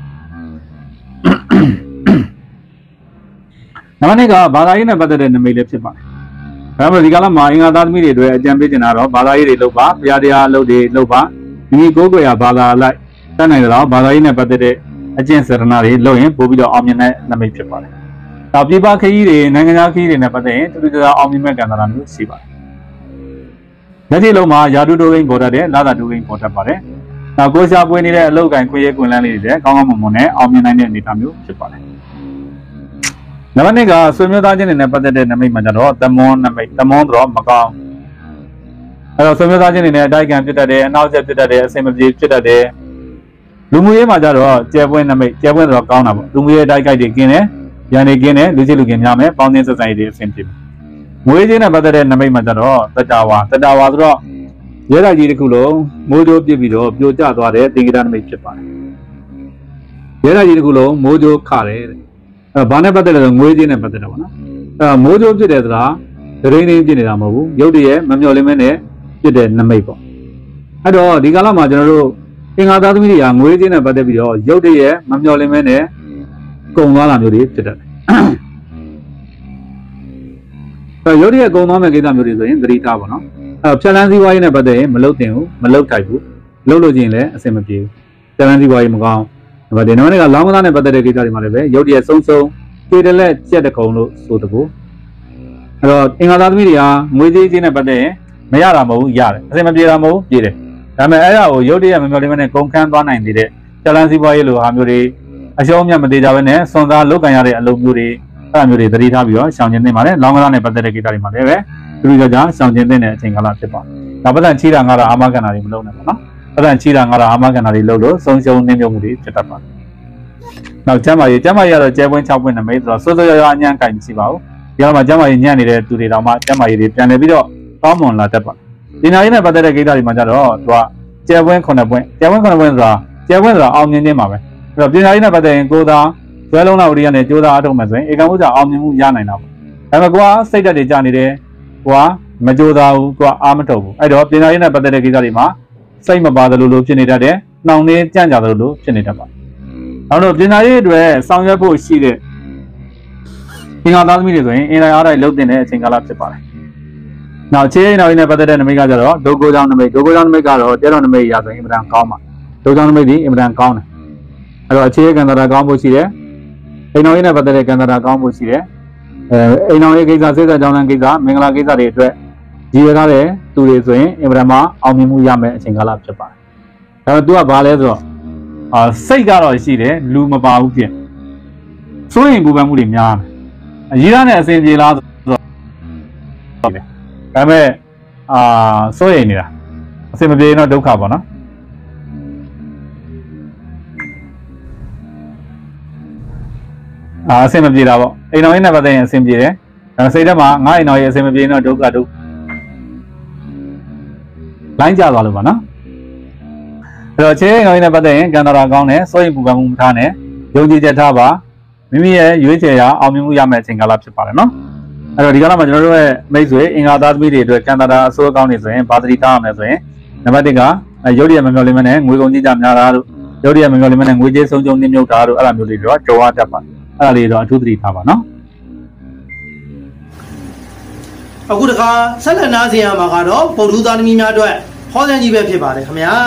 နံပါတ်2ကဘာသာရေးနဲ့ပတ်သက်တဲ့နမိတ်လေးဖြစ်ပါတယ်ဒါပေမဲ့ဒီကလာမှာအင်္ဂါသားသမီးတွေအတွက်အကြံပေးချင်တာတော့ဘာသာရေးတွေလုပ်ပါဘုရားတရားလုပ်တွေလုပ်ပါဒီကိုယ်ကိုယ်ရဘာသာလိုက်တတ်နိုင်တော့ဘာသာရေးနဲ့ပတ်သက်တဲ့အကျင့်စေတနာတွေလုပ်ရင်ပို့ပြီးတော့အောင်မြင်တဲ့နမိတ်ဖြစ်ပါတယ်။နောက်ပြည်ပခရီးတွေနိုင်ငံခြားခရီးတွေနဲ့ပတ်သက်ရင်တူတူတအောင်မြင်မဲ့ကံတာမျိုးရှိပါတယ်။လက်ရှိလုံးမှာယာတုတိုးကိန်းပေါ်တတ်တယ်လာတာတိုးကိန်းပေါ်တတ်ပါတယ်။နောက်ကိုရှာပွေးနေတဲ့အလုပ်ကိုင်ခွင့်ရေးခွင့်လန်းလေးတွေကောင်းကောင်းမွန်မွန်နဲ့အောင်မြင်နိုင်တဲ့အနေအထားမျိုးဖြစ်ပါတယ်။နံပါတ်2ကဆွေမျိုးသားချင်းတွေနဲ့ပတ်သက်တဲ့နမိတ်မှာကျတော့သမွန်းနမိတ်သမွန်းတော့မကောင်းအဲ့တော့ဆွေမျိုးသားချင်းတွေနဲ့အတိုက်ခံဖြစ်တတ်တယ်အနောက်ဆက်ဖြစ်တတ်တယ်အစင်မပြေဖြစ်တတ်တယ်လူမှုရေးမှာကြတော့ကျဲပွင့်နမိတ်ကျဲပွင့်တော့ကောင်းတာပေါ့လူမှုရေးအတိုက်ခိုက်တွေကင်းတယ်ရန်နေကင်းတယ်လူချင်းလူကင်းများမယ်ပေါင်းသင်းဆက်ဆံရေးတွေအဆင်ပြေမယ်မွေးချင်းနဲ့ပတ်သက်တဲ့နမိတ်မှာကြတော့တတဝါဆိုတော့ရဲတိုက်ကြီးတစ်ခုလုံးမိုးကြိုးပြစ်ပြီးတော့ပြိုကျသွားတဲ့သင်္ကေတနမိတ်ဖြစ်ပါတယ်ရဲတိုက်ကြီးတစ်ခုလုံးမိုးကြိုးခတယ်တဲ့အဲ့ဘာနဲ့ပတ်သက်လဲဆိုငွေချင်းနဲ့ပတ်သက်တာပေါ့နော်အဲ့မိုးကြိုးဖြစ်တယ်ဆိုတာဒရင်းရင်းဖြစ်နေတာမဟုတ်ဘူးရုပ်တရက်မမျော်လင့်မဲနဲ့ဖြစ်တဲ့နမိတ်ပေါ့အဲ့တော့ဒီကာလမှာကျွန်တော်တို့အင်္ဂါသားသမီးတွေကငွေချင်းနဲ့ပတ်သက်ပြီးတော့ရုပ်တရက်မမျော်လင့်မဲနဲ့ကုံသွားတာမျိုးတွေဖြစ်တတ်တယ်အဲ့ရုပ်တရက်ကုံသွားမဲ့ကိစ္စမျိုးတွေဆိုရင်သတိထားပါနော်အဲ့ဖြတ်လန်းစည်းဝါးရေးနဲ့ပတ်သက်ရင်မလုတ်တင်ဘူးမလုတ်ထိုက်ဘူးလုတ်လို့ချင်းလည်းအဆင်မပြေဘူးဖြတ်လန်းစည်းဝါးရေးမကောင်းဒီနေ့ကလောင်းကစားနဲ့ပတ်သက်တဲ့ကိစ္စတွေမှာလည်းပဲရုပ်တရက်ဆုံးပြေတလက်ကျက်တဲ့ကုံလို့ဆိုတကူအဲ့တော့အင်္ဂါသားသမီးတွေကငွေကြေးချင်းနဲ့ပတ်သက်ရင်မရတာမဟုတ်ဘူးရတယ်အဆင်မပြေတာမဟုတ်ဘူးပြေတယ်ဒါပေမဲ့အဲ့ဒါကိုရုပ်တရက်မမျော်လင့်မနဲ့ကုန်ခန်းသွားနိုင်သေးတဲ့ဖြတ်လန်းစည်းဝါးရေးလိုဟာမျိုးတွေအရှုံးမြတ်မသေးကြဘဲနဲ့စွန်စားလုတ်ကန်ရတဲ့အလုပ်မျိုးတွေအဲ့ဒါမျိုးတွေသတိထားပြီးတော့ရှောင်ကျဉ်သင့်ပါတယ်လောင်းကစားနဲ့ပတ်သက်တဲ့ကိစ္စတွေမှာလည်းပဲသူတို့ကြောင့်ရှောင်ကျဉ်သင့်တဲ့အချိန်ကာလဖြစ်ပါတယ်ဒါပတ်သက်ချီတာငါတာအာမခံတာတွေမလုပ်နဲ့ပေါ့နော်ပတ်သက်ချီတာငါတာအာမခံတာတွေလုပ်လို့ဆုံးရှုံးနှင်းမြုပ်မှုတွေဖြစ်တတ်ပါတယ်နောက်ကျမ်းမာရေးကတော့ကျဲပွင့်6ပွင့်နမိတ်ဆိုတော့စိုးစိုးရွားရွားအညံ့ကင်မရှိပါဘူးဒီကမှာကျမ်းမာရေးညံ့နေတဲ့သူတွေတောင်မှကျမ်းမာရေးတွေပြန်လည်ပြီးတော့ကောင်းမွန်လာတတ်ပါတယ်ဒီနာရီနဲ့ပတ်သက်တဲ့ကိစ္စတွေမှာကျတော့သူကကျဲပွင့်9ပွင့်ဆိုတာအောင်မြင်ခြင်းပါပဲအဲ့တော့ပညာရေးနဲ့ပတ်သက်ရင်ကိုယ်သာဇွဲလုံးလာဝရိယနဲ့ကြိုးစားအားထုတ်မယ်ဆိုရင်ဧကံဥစ္စာအောင်မြင်မှုရနိုင်တာပေါ့ဒါပေမဲ့ကိုကစိတ်ဓာတ်တွေကျနေတယ်ကိုကမကြိုးစားဘူးကိုကအားမထုတ်ဘူးအဲ့တော့ပညာရေးနဲ့ပတ်သက်တဲ့ကိစ္စတွေမှာစိတ်မပါသလိုလိုဖြစ်နေတတ်တယ်နှောင့်နှေးကြံ့ကြာသလိုလိုဖြစ်နေတတ်ပါတယ်နောက်တော့ပညာရေးအတွက်ဆောင်ရွက်ဖို့ရှိတဲ့ပညာသားသမီးတွေဆိုရင်အင်တိုင်းအားတိုင်းလုပ်တင်တဲ့အချိန်ကာလဖြစ်ပါတယ်နောက်ခြေရင်းနောက်ရင်းနဲ့ပတ်သက်တဲ့နမိတ်ကကြတော့ဒုက္ခကြောင့်နမိတ်ကတော့တဲတော်နမိတ်ရဆိုရင်အင်မတန်ကောင်းပါဒုက္ခကြောင့်နမိတ်ဒီအင်မတန်ကောင်းတယ်အဲ့တော့အခြေရကံတာကောင်းဖို့ရှိတယ်အိမ်တော်ရင်းနဲ့ပတ်သက်တဲ့ကံတာကောင်းဖို့ရှိတယ်အိမ်တော်ရေးကိစ္စစိတ်သက်ကြောင်းလမ်းကိစ္စမင်္ဂလာကိစ္စတွေအတွက်ရည်ရွယ်ထားတဲ့သူတွေဆိုရင်အင်မတန်မှအောင်မြင်မှုရမယ်အချိန်ကာလဖြစ်ပါတယ်ဒါပေမဲ့ तू ကဘာလဲဆိုတော့စိတ်ကတော့ရှိတယ်လူမပါဘူးပြင်စိုးရင်ပူပန်မှုတွေများတယ်ရည်ရနဲ့အစဉ်ပြေလားဆိုတော့ဒါပေမဲ့စိုးရင်နေတာအစဉ်မပြေရင်တော့ဒုက္ခပေါ့နော်အဆင်မပြေတာပေါ့အိမ်တော်ရေးနဲ့ပတ်သက်ရင်အဆင်ပြေတယ်စိတ်ထဲမှာငါအိမ်တော်ရေးအဆင်မပြေတော့ဒုက္ခလိုင်းကြသွားလို့ပါနော်အဲ့တော့ခြေအိမ်တော်ရေးနဲ့ပတ်သက်ရင်ကံတာကောင်းတယ်စိုးရင်ပူပန်မှုမထားနဲ့ယုံကြည်ချက်ထားပါမိမိရဲ့ရွေးချယ်ရာအောင်မြင်မှုရမယ့်အချိန်ကာလဖြစ်ပါတယ်နော်အဲ့တော့ဒီကာလမှာကျွန်တော်တို့ရဲ့မိတ်ဆွေအင်္ဂါသားသမီးတွေအတွက်ကံတာအစိုးအကောင်းနေဆိုရင်ဘာသတိထားရမလဲဆိုရင်နံပါတ်1ကရုပ်ရည်မမျော်လင့်မနဲ့ငွေကုန်ကြီးကြများတာတို့ရုပ်ရည်မမျော်လင့်မနဲ့ငွေကြေးဆုံးရှုံးနှိမ့်မြုပ်တာတို့အဲ့လိုမျိုးတွေတော့ကြော်ရတတ်ပါအဲ့ဒါလေးတော့အထူးသတိထားပါနော်အခုတခါဆက်လက်နားဆင်ရမှာကတော့ဗုဒ္ဓသားသမီးများအတွက်ဟခေါ်စံကြီးပဲဖြစ်ပါတယ်ခင်ဗျာ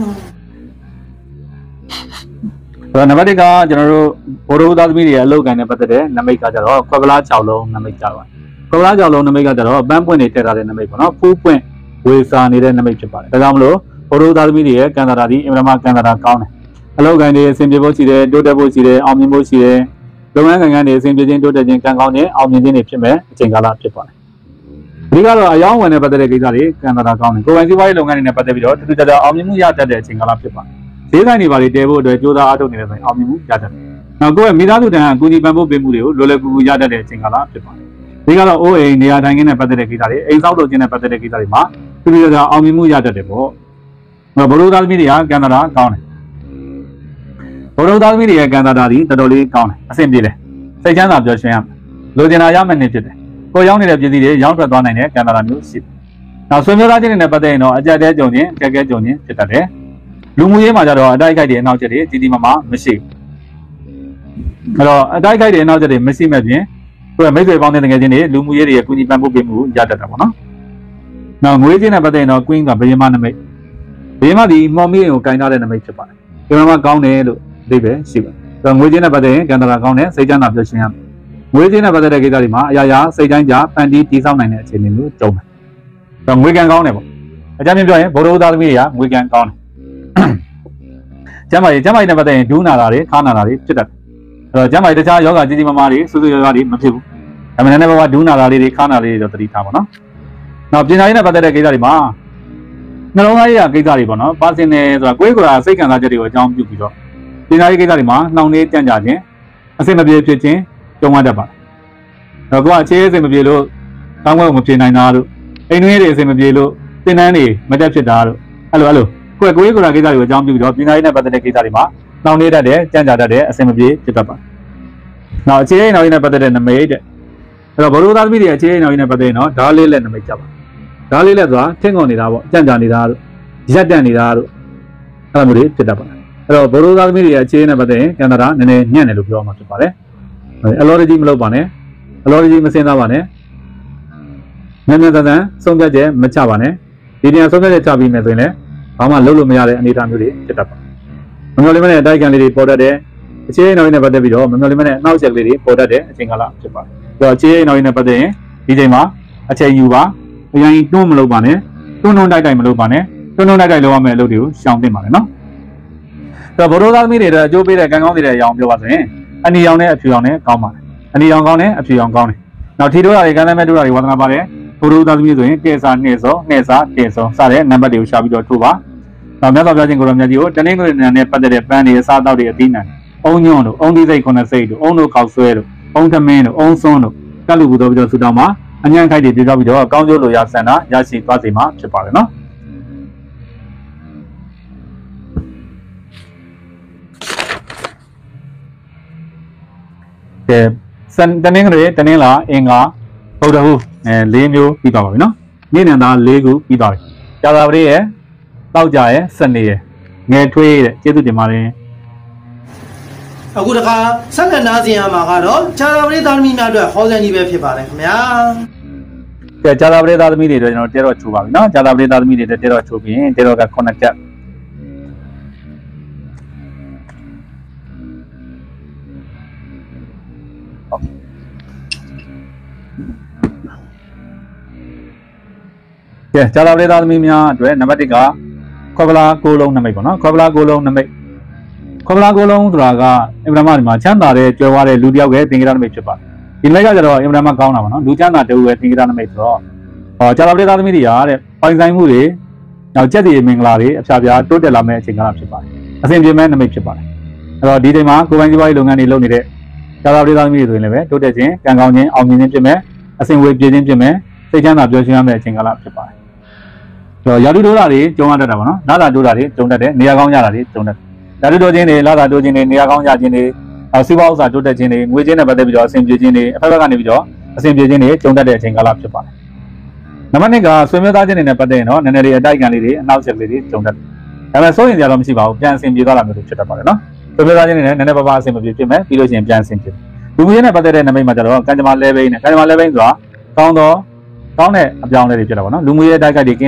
နံပါတ်1ကကျွန်တော်တို့ဘောရိုးသားသမီးတွေအလုပ်ကိုင်နဲ့ပတ်သက်တဲ့နမိတ်ကကြတော့ခွက်ပလား6လုံးနမိတ်ကြပါခွက်ပလား6လုံးနမိတ်ကကြတော့ပန်းပွင့်တွေထည့်ထားတဲ့နမိတ်ပေါ့နော်ဖူးပွင့်ဝေစာနေတဲ့နမိတ်ဖြစ်ပါတယ်ဒါကြောင့်မလို့ဘောရိုးသားသမီးတွေရဲ့ကံတာတာဒီအင်မတန်မှကံတာတာကောင်းတယ်အလုပ်ကိုင်တွေအဆင်ပြေဖို့ရှိတယ်တိုးတက်ဖို့ရှိတယ်အောင်မြင်ဖို့ရှိတယ်လုပ်ငန်းကိုင်တွေအဆင်ပြေခြင်းတိုးတက်ခြင်းကံကောင်းခြင်းအောင်မြင်ခြင်းတွေဖြစ်မဲ့အချိန်ကာလဖြစ်ပါတယ်ဒီကတော့အယောင်းဝင်နဲ့ပတ်သက်တဲ့ကိစ္စတွေကံတာတာကောင်းတယ်ကိုယ်ပိုင်စီးပွားရေးလုပ်ငန်းတွေနဲ့ပတ်သက်ပြီးတော့တူတူကြကြအောင်မြင်မှုရတတ်တဲ့အချိန်ကာလဖြစ်ပါတယ်ဈေးဆိုင်တွေပါလေတဲဖို့အတွက်ကြိုးစားအားထုတ်နေတဲ့ဆိုရင်အောင်မြင်မှုရတတ်တယ်။နောက်ကိုယ့်ရဲ့မိသားစုတန်းအကူအညီပံ့ပိုးပေးမှုတွေကိုလွယ်လွယ်ကူကူရတတ်တဲ့အချိန်ကာလဖြစ်ပါတယ်။ဒီကတော့အိုးအိမ်နေရာထိုင်ခင်းနဲ့ပတ်သက်တဲ့ကိစ္စတွေအိမ်ဆောက်လုပ်ခြင်းနဲ့ပတ်သက်တဲ့ကိစ္စတွေမှာတူတူကြကြအောင်မြင်မှုရတတ်တယ်ပေါ့။ဘရိုးသားသမီးတွေကကံတာတာကောင်းတယ်။ဘရိုးသားသမီးတွေရဲ့ကံတာတာဒီတော်တော်လေးကောင်းတယ်အဆင်ပြေတယ်။စိတ်ချမ်းသာပျော်ရွှင်ရမယ်။လိုချင်တာရမယ်နေဖြစ်တယ်။ကိုယ်ရောက်နေတဲ့ပြည်စည်းတွေရောင်းထွက်သွားနိုင်တဲ့ကံတာတာမျိုးရှိတယ်။နောက်ဆွေမျိုးသားချင်းတွေနဲ့ပတ်သက်ရင်တော့အကြက်တဲကြုံခြင်းကြက်ကဲကြုံခြင်းဖြစ်တတ်တယ်။လူမှုရေးမှာကြတော့အတိုက်ခိုက်တွေအနောက်ချက်တွေကြီးကြီးမားမားမရှိဘူးအဲ့တော့အတိုက်ခိုက်တွေအနောက်ချက်တွေမရှိမဲ့ပြင်သူကမိတ်ဆွေပေါင်းတဲ့ငွေချင်းတွေလူမှုရေးတွေရဲ့ကုညီပံ့ပိုးပေးမှုရတတ်တာပေါ့နော်နောက်ငွေချင်းနဲ့ပတ်သက်ရင်တော့ Queen ကဘယင်းမနမိတ်ဘယင်းမဒီမော်မီကိုကင်ထားတဲ့နမိတ်ဖြစ်ပါတယ်ဒီမှာကောင်းတယ်လို့အဓိပ္ပာယ်ရှိပါတယ်အဲ့တော့ငွေချင်းနဲ့ပတ်သက်ရင်ကံတရာကောင်းတယ်စိတ်ချမ်းသာပျော်ရွှင်ရမယ်ငွေချင်းနဲ့ပတ်သက်တဲ့ကိစ္စတွေမှာအရာရာစိတ်တိုင်းကြဖန်တီးတည်ဆောက်နိုင်တဲ့အခြေအနေမျိုးကြုံတယ်အဲ့တော့ငွေကံကောင်းတယ်ပေါ့အကြမ်းပြောရင်ဗုဒ္ဓဦးသားသမီးတွေကငွေကံကောင်းတယ်ကျမ်းမာရေးနဲ့ပတ်သက်ရင်ဒူးနာတာတွေခါနာတာတွေဖြစ်တတ်တယ်အဲ့တော့ကျမ်းမာရေးတခြားယောဂကြီးကြီးမားမားတွေဆူဆူရွာရွာတွေမဖြစ်ဘူးဒါပေမဲ့လည်းဘာဒူးနာတာလေးတွေခါနာလေးတွေတော့သတိထားပါနော်နောက်ပညာရေးနဲ့ပတ်သက်တဲ့ကိစ္စတွေမှာနှလုံးသားရေးရာကိစ္စတွေပေါ့နော်ပါစင်နယ်ဆိုတာကိုယ်ကိုယ်ကစိတ်ခံစားချက်တွေကိုအကြောင်းပြုပြီးတော့ပညာရေးကိစ္စတွေမှာနှောင့်နှေးကြံ့ကြာခြင်းအဆင်မပြေဖြစ်ခြင်းကြုံရတတ်ပါတယ်အဲ့တော့ကိုယ်အခြေအဆင်မပြေလို့ကောင်းကောင်းမပြေနိုင်တာတို့အိမ်တွင်းတွေအဆင်မပြေလို့သင်တန်းတွေမတက်ဖြစ်တာတို့အဲ့လိုကိုယ်ကိုယ်ကိစ္စတွေကိုအကြောင်းပြုပြီးတော့ပညာရေးနဲ့ပတ်သက်တဲ့ကိစ္စတွေမှာနှောင့်နှေးတတ်တယ်ကြံ့ကြာတတ်တယ်အဆင်မပြေဖြစ်တတ်ပါတယ်နောက်အခြေအနေနောက်ရင်းနဲ့ပတ်သက်တဲ့နမိတ်တဲ့အဲ့တော့ဘရိုးသားသမီးတွေအခြေအနေနောက်ရင်းနဲ့ပတ်သက်ရင်တော့ဓာလေးလက်နမိတ်ကြပါဓာလေးလက်ဆိုတာထင်းကုန်နေတာပေါ့ကြံ့ကြာနေတာတို့ရက်တန့်နေတာတို့အဲ့လိုမျိုးတွေဖြစ်တတ်ပါတယ်အဲ့တော့ဘရိုးသားသမီးတွေအခြေအနေနဲ့ပတ်သက်ရင်ကံတာနည်းနည်းညံ့တယ်လို့ပြောမှာဖြစ်ပါတယ်အလော်ကြီးမလုပ်ပါနဲ့အလော်ကြီးမစင်သားပါနဲ့မြန်မြန်တန်ဆုံးဖြတ်ချက်မချပါနဲ့ဒီနေရာဆုံးဖြတ်ချက်ချပြီးမယ်ဆိုရင်လည်းဘာမှလုပ်လို့မရတဲ့အနေအထားမျိုးတွေဖြစ်တတ်ပါတယ်မမျှော်လင့်မနဲ့အတိုက်ခံလေးတွေပေါ်တတ်တဲ့အခြေအနေနောက်ရင်းနဲ့ပတ်သက်ပြီးတော့မမျှော်လင့်မနဲ့အနောက်ချက်ကလေးတွေပေါ်တတ်တဲ့အချိန်ကာလဖြစ်ပါတယ်။ဒါအခြေအနေနောက်ရင်းနဲ့ပတ်သက်ရင်ဒီချိန်မှာအချိန်ယူပါအရင်တွန်းမလုပ်ပါနဲ့တွန်းတိုက်မလုပ်ပါနဲ့တွန်းတိုက်လုပ်ရမယ့်အလုပ်တွေကိုရှောင်သင့်ပါတယ်နော်။ဒါဘရိုးသားသမီးတွေတော့အကျိုးပေးတဲ့ကံကောင်းတဲ့အရာပြောပါဆိုရင်အနီရောင်နဲ့အဖြူရောင်နဲ့ကောင်းပါတယ်။အနီရောင်ကောင်းနဲ့အဖြူရောင်ကောင်းတယ်။နောက်ထီတိုးတာတွေကံသမဲ့တိုးတာတွေဝါသနာပါတယ်ဘရိုးသားသမီးဆိုရင်ကဲစားနှဲ့စောတင်စောစတဲ့နံပါတ်တွေကိုရှာပြီးတော့ထိုးပါ။နောက်မြတ်စွာဘုရားရှင်ကိုရောမြတ်ကြီးကိုတနင်္ဂနွေနေ့နဲ့ပတ်သက်တဲ့ပန်းတွေအစားအသောက်တွေအသီးနှံအုံညွန့်တို့အုံသီးစိတ်9စိတ်တို့အုံတို့ခောက်ဆွဲတို့အုံသမင်းတို့အုံစွန်းတို့ကတ်လူကူတော်ပြီးတော့ဆူတောင်းမှာအញ្ញံခိုက်တွေပြပြပြီးတော့ကောင်းကျိုးလိုရာဆန္ဒရရှိသွားစေမှာဖြစ်ပါတယ်နော်ကဲတနင်္ဂနွေတနင်္လာအင်္ဂါဗုဒ္ဓဟူး၄မျိုးပြီးသွားပါပြီနော်နေ့နံသား၄ခုပြီးသွားပြီကြာသပတေးရဲ့တောက်ကြရဲ့စနေရဲ့ငယ်ထွေးတဲ့ကျေးဇူးတင်ပါတယ်အခုတခါဆက်လက်နားဆင်ရမှာကတော့ဂျာတာပရိသသမီးများအတွက်ဟောစံကြီးပဲဖြစ်ပါတယ်ခင်ဗျာကဲဂျာတာပရိသသမီးတွေတော့ကျွန်တော်တဲတော့ချိုးပါပြီနော်ဂျာတာပရိသသမီးတွေတဲတော့ချိုးပြီးရင်တဲတော့က9ချက်ကဲဂျာတာပရိသသမီးများအတွက်နံပါတ်1ကခေါပလာ9လုံးနမိတ်ပေါ့နော်ခေါပလာ9လုံးနမိတ်ခေါပလာ9လုံးဆိုတာကအင်မတန်မှဒီမှာချမ်းသာတဲ့ကြွယ်ဝတဲ့လူတစ်ယောက်ရဲ့သင်္ကေတနမိတ်ဖြစ်ပါတယ်ဒီလိုကြတော့အင်မတန်မှကောင်းတာပါနော်လူချမ်းသာတူရဲ့သင်္ကေတနမိတ်ဆိုတော့ဂျာတာပရိသသမီးတွေတဲ့ပိုင်ဆိုင်မှုတွေနောက်ကြက်တွေမင်္ဂလာတွေအဖျားဖျားတိုးတက်လာမယ့်အချိန်ကာလဖြစ်ပါတယ်အစဉ်ပြေမဲ့နမိတ်ဖြစ်ပါတယ်အဲ့တော့ဒီချိန်မှာကိုယ်ပိုင်စီးပွားရေးလုပ်ငန်းတွေလုပ်နေတဲ့ဂျာတာပရိသသမီးတွေဆိုရင်လည်းပဲတိုးတက်ခြင်းကံကောင်းခြင်းအောင်မြင်ခြင်းဖြစ်မယ်အစဉ်ဝေပြေခြင်းဖြစ်မယ်စိတ်ချမ်းသာပျော်ရွှင်ရမယ့်အချိန်ကာလဖြစ်ပါတယ်ရာထူးတိုးတာတွေကျုံရတတ်တာပါနော်လာတာတိုးတာတွေကျုံတတ်တယ်နေရာကောင်းရတာတွေကျုံတတ်တယ်ရာထူးတိုးခြင်းတွေလာတာတိုးခြင်းတွေနေရာကောင်းရခြင်းတွေစီးပွားဥစ္စာတိုးတက်ခြင်းတွေငွေကြေးနဲ့ပတ်သက်ပြီးတော့အဆင်ပြေခြင်းတွေအဖက်ဖက်ကနေပြီးတော့အဆင်ပြေခြင်းတွေကျုံတတ်တဲ့အချိန်ကာလဖြစ်ပါတယ်နံပါတ်2ကဆွေမျိုးသားချင်းတွေနဲ့ပတ်သက်ရင်တော့နည်းနည်းလေးအတိုက်ခံလေးတွေအနောက်ချက်လေးတွေကျုံတတ်တယ်ဒါပေမဲ့စိုးရင်ကြတော့မရှိပါဘူးပြန်အဆင်ပြေသွားတာမျိုးတွေဖြစ်တတ်ပါတယ်နော်ဆွေမျိုးသားချင်းတွေနဲ့နည်းနည်းပါးပါးအဆင်မပြေဖြစ်မယ်ပြီးလို့ရှိရင်ပြန်အဆင်ပြေလူမျိုးရေးနဲ့ပတ်သက်တဲ့နမိတ်မှာကြတော့ကံကြမ္မာလဲဘိန်းနဲ့ကံကြမ္မာလဲဘိန်းဆိုတာကောင်းတဲ့အပြောင်းအလဲတွေဖြစ်တာပေါ့နော်လူမျိုးရေးအတိုက်ခိုက်တွေကင်းတယ်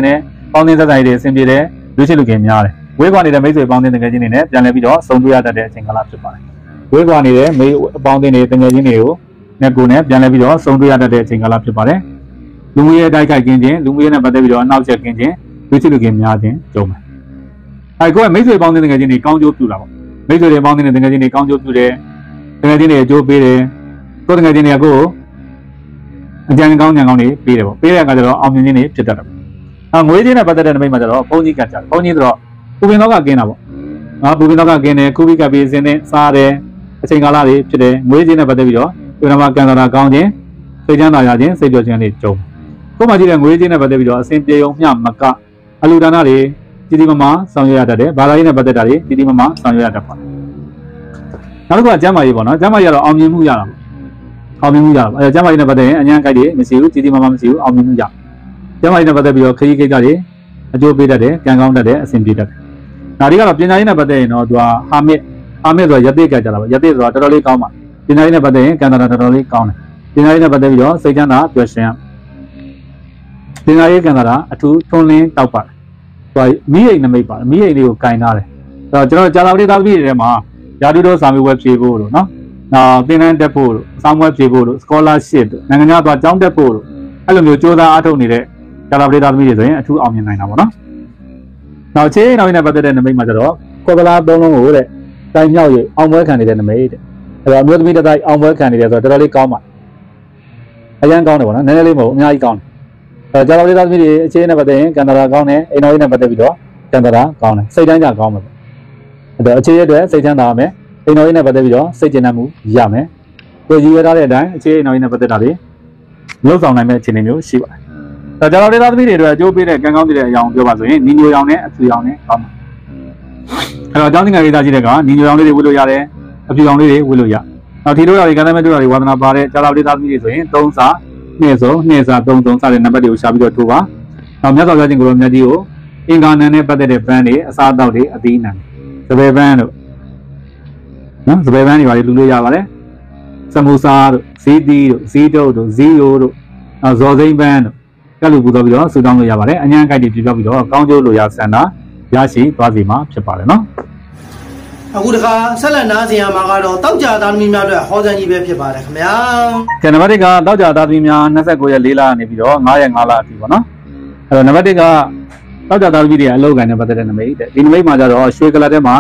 ပေါင်းသင်းသက်ဆိုင်တွေအဆင်ပြေတယ်လူချစ်လူခင်များတယ်ဝေးကွာနေတဲ့မိတ်ဆွေပေါင်းသင်းတကယ်ချင်းတွေနဲ့ပြန်လည်ပြီးတော့ဆုံတွေ့ရတတ်တဲ့အချိန်ကာလဖြစ်ပါတယ်ဝေးကွာနေတဲ့မိပေါင်းသင်းတွေတကယ်ချင်းတွေကိုနဲ့ကိုယ်နဲ့ပြန်လည်ပြီးတော့ဆုံတွေ့ရတတ်တဲ့အချိန်ကာလဖြစ်ပါတယ်လူမျိုးရေးတိုက်ခိုက်ကင်းခြင်းလူမျိုးရေးနဲ့ပတ်သက်ပြီးတော့အနောက်ချက်ကင်းခြင်းလူချစ်လူခင်များခြင်းကြုံမယ်ကိုယ်ကမိတ်ဆွေပေါင်းသင်းတကယ်ချင်းတွေကောင်းကျိုးပြုလာပါမိတ်ဆွေတွေပေါင်းသင်းတဲ့တကယ်ချင်းတွေကောင်းကျိုးပြုတယ်တကယ်ချင်းတွေအကျိုးပေးတယ်ကိုယ်တကယ်ချင်းတွေကကိုယ်အကြံကောင်းဉာဏ်ကောင်းတွေပေးတယ်ပေါ့ပေးတဲ့အခါကျတော့အောင်မြင်ခြင်းတွေဖြစ်တတ်တယ်ငွေချင်းနဲ့ပတ်သက်တဲ့နမိတ်မှာကျတော့ဘုန်းကြီးကတ်ကြတယ်ဘုန်းကြီးဆိုတော့ပူပင်တော့ကကင်းတာပေါ့ပူပင်တော့ကကင်းတယ်ခုပိကပ်ပြီးစင်းနဲ့စားတယ်အချိန်ကာလတွေဖြစ်တယ်ငွေချင်းနဲ့ပတ်သက်ပြီးတော့ဒီမှာကံတာကောင်းခြင်းစိတ်ချမ်းသာရခြင်းစိတ်ပျော်ခြင်းတွေကြုံကိုယ်မှကြည့်တဲ့ငွေချင်းနဲ့ပတ်သက်ပြီးတော့အစဉ်ပြေုံမျှမကအလူဒါနတွေကြီးကြီးမားမားဆောင်ရွက်ရတတ်တယ်ဘာသာရေးနဲ့ပတ်သက်တာတွေကြီးကြီးမားမားဆောင်ရွက်ရတတ်ပါတယ်နောက်တစ်ခုကကျမ်းမာရေးပေါ့နော်ကျမ်းမာရေးကတော့အောင်မြင်မှုရတာပေါ့အောင်မြင်မှုရတာအဲကျမ်းမာရေးနဲ့ပတ်သက်ရင်အញ្ញံကိုက်တွေမရှိဘူးကြီးကြီးမားမားမရှိဘူးအောင်မြင်မှုရကျမ်းမာရေးနဲ့ပတ်သက်ပြီးတော့ခရီးကိစ္စတွေအကျိုးပေးတတ်တယ်ကံကောင်းတတ်တယ်အဆင်ပြေတတ်တယ်ဒါတွေကတော့ပညာရေးနဲ့ပတ်သက်ရင်တော့သူကဟာမစ်ဆိုရသေးကြကြတာပေါ့ရသေးဆိုတော့တော်တော်လေးကောင်းပါပညာရေးနဲ့ပတ်သက်ရင်ကံတာတော်တော်လေးကောင်းတယ်ပညာရေးနဲ့ပတ်သက်ပြီးတော့စိတ်ချမ်းသာပျော်ရွှင်ရပညာရေးကံတာအထူးထွန်းလင်းတောက်ပါတယ်သူကမိအိမ်နမိတ်ပါမိအိမ်လေးကိုကင်ထားတယ်ဆိုတော့ကျွန်တော်ကြာသာပတိသားသမီးတွေထဲမှာယာတုတို့စာမေးပွဲဖြေဖို့လို့နော်သင်တန်းတက်ဖို့လို့စာမေးပွဲဖြေဖို့လို့ scholarship နိုင်ငံခြားသွားကျောင်းတက်ဖို့လို့အဲ့လိုမျိုးစ조사အားထုတ်နေတဲ့ကြာသာပတိသားသမီးတွေဆိုရင်အထူးအောင်မြင်နိုင်တာပေါ့နော်နောက်ချင်းနောက်နဲ့ပတ်သက်တဲ့နမိတ်မှာကျတော့ကော်ပလာသုံးလုံးကိုတဲ့တိုင်မြောက်ရအောင်ပွဲခံနေတဲ့နမိတ်တဲ့အဲ့တော့အမျိုးသမီးတစ်တိုင်းအောင်ပွဲခံနေတယ်ဆိုတော့တော်တော်လေးကောင်းပါအရန်ကောင်းတယ်ပေါ့နော်နည်းနည်းလေးမဟုတ်အများကြီးကောင်းတယ်ကြာသာပတိသားသမီးတွေအခြေအနေနဲ့ပတ်သက်ရင်ကံတာကောင်းတယ်အိမ်တော်ရေးနဲ့ပတ်သက်ပြီးတော့ကံတာကောင်းတယ်စိတ်တိုင်းကြကောင်းမယ်အဲ့တော့အခြေအနေအတွက်စိတ်ချမ်းသာရမယ်အိမ်တော်ရေးနဲ့ပတ်သက်ပြီးတော့စိတ်ကျဉ်းမှုရမယ်ကိုရည်ရထားတဲ့အတိုင်းအခြေအနေနဲ့ပတ်သက်တာတွေလှုပ်ဆောင်နိုင်မဲ့အခြေအနေမျိုးရှိပါတယ်ဒါကြောင့်ဒေသသမီးတွေအတွက်အကျိုးပေးတဲ့ကံကောင်းတဲ့အရာကိုပြောပါဆိုရင်ညီညွတ်ရောင်နဲ့အဖြူရောင်နဲ့ကောင်းပါအဲ့တော့အကြောင်းသင်္ကန်းရေးသားကြည့်တဲ့ကညီညွတ်ရောင်လေးတွေဝတ်လို့ရတယ်အဖြူရောင်လေးတွေဝတ်လို့ရနောက်ဒီလိုတွေကံသမဲတို့တွေဝါသနာပါတဲ့ကြာသာဒေသသမီးတွေဆိုရင်3စာ2စုံ2စာ3စုံစတဲ့နံပါတ်တွေကိုရှာပြီးတော့ထိုးပါနောက်မြတ်စွာဘုရားရှင်ကိုရောမြတ်ကြီးကိုအင်္ဂါနံနဲ့ပတ်သက်တဲ့ပန်းတွေအစားအသောက်တွေအသီးနှံစပယ်ပန်းတို့နော်စပယ်ပန်းတွေပါလေလူလို့ရပါတယ်စမူစာတို့ဇီးတီးတို့ဇီးတုပ်တို့ဇီးရိုးတို့နောက်ဇော်စိမ့်ပန်းတို့ကဲလူပူတော့ပြီးတော့ဆူတောင်းလို့ရပါတယ်အញ្ញံကိုက်တွေပြပြပြီးတော့ကောင်းကျိုးလိုရာဆန္ဒရရှိသွားစီမှာဖြစ်ပါတယ်နော်အခုတခါဆက်လက်နားစီရမှာကတော့တောက်ကြသားသမီးများအတွက်ဟောစံကြီးပဲဖြစ်ပါတယ်ခင်ဗျာကဲနံပါတ်1ကတောက်ကြသားသမီးများ29ရက်4လနေပြီးတော့9ရက်5လအထိပေါ့နော်အဲ့တော့နံပါတ်1ကတောက်ကြသားသမီးတွေအလုပ်ကိုင်နဲ့ပတ်သက်တဲ့နမိတ်တဲ့ဒီနမိတ်မှာကျတော့ရွှေကလတ်ထဲမှာ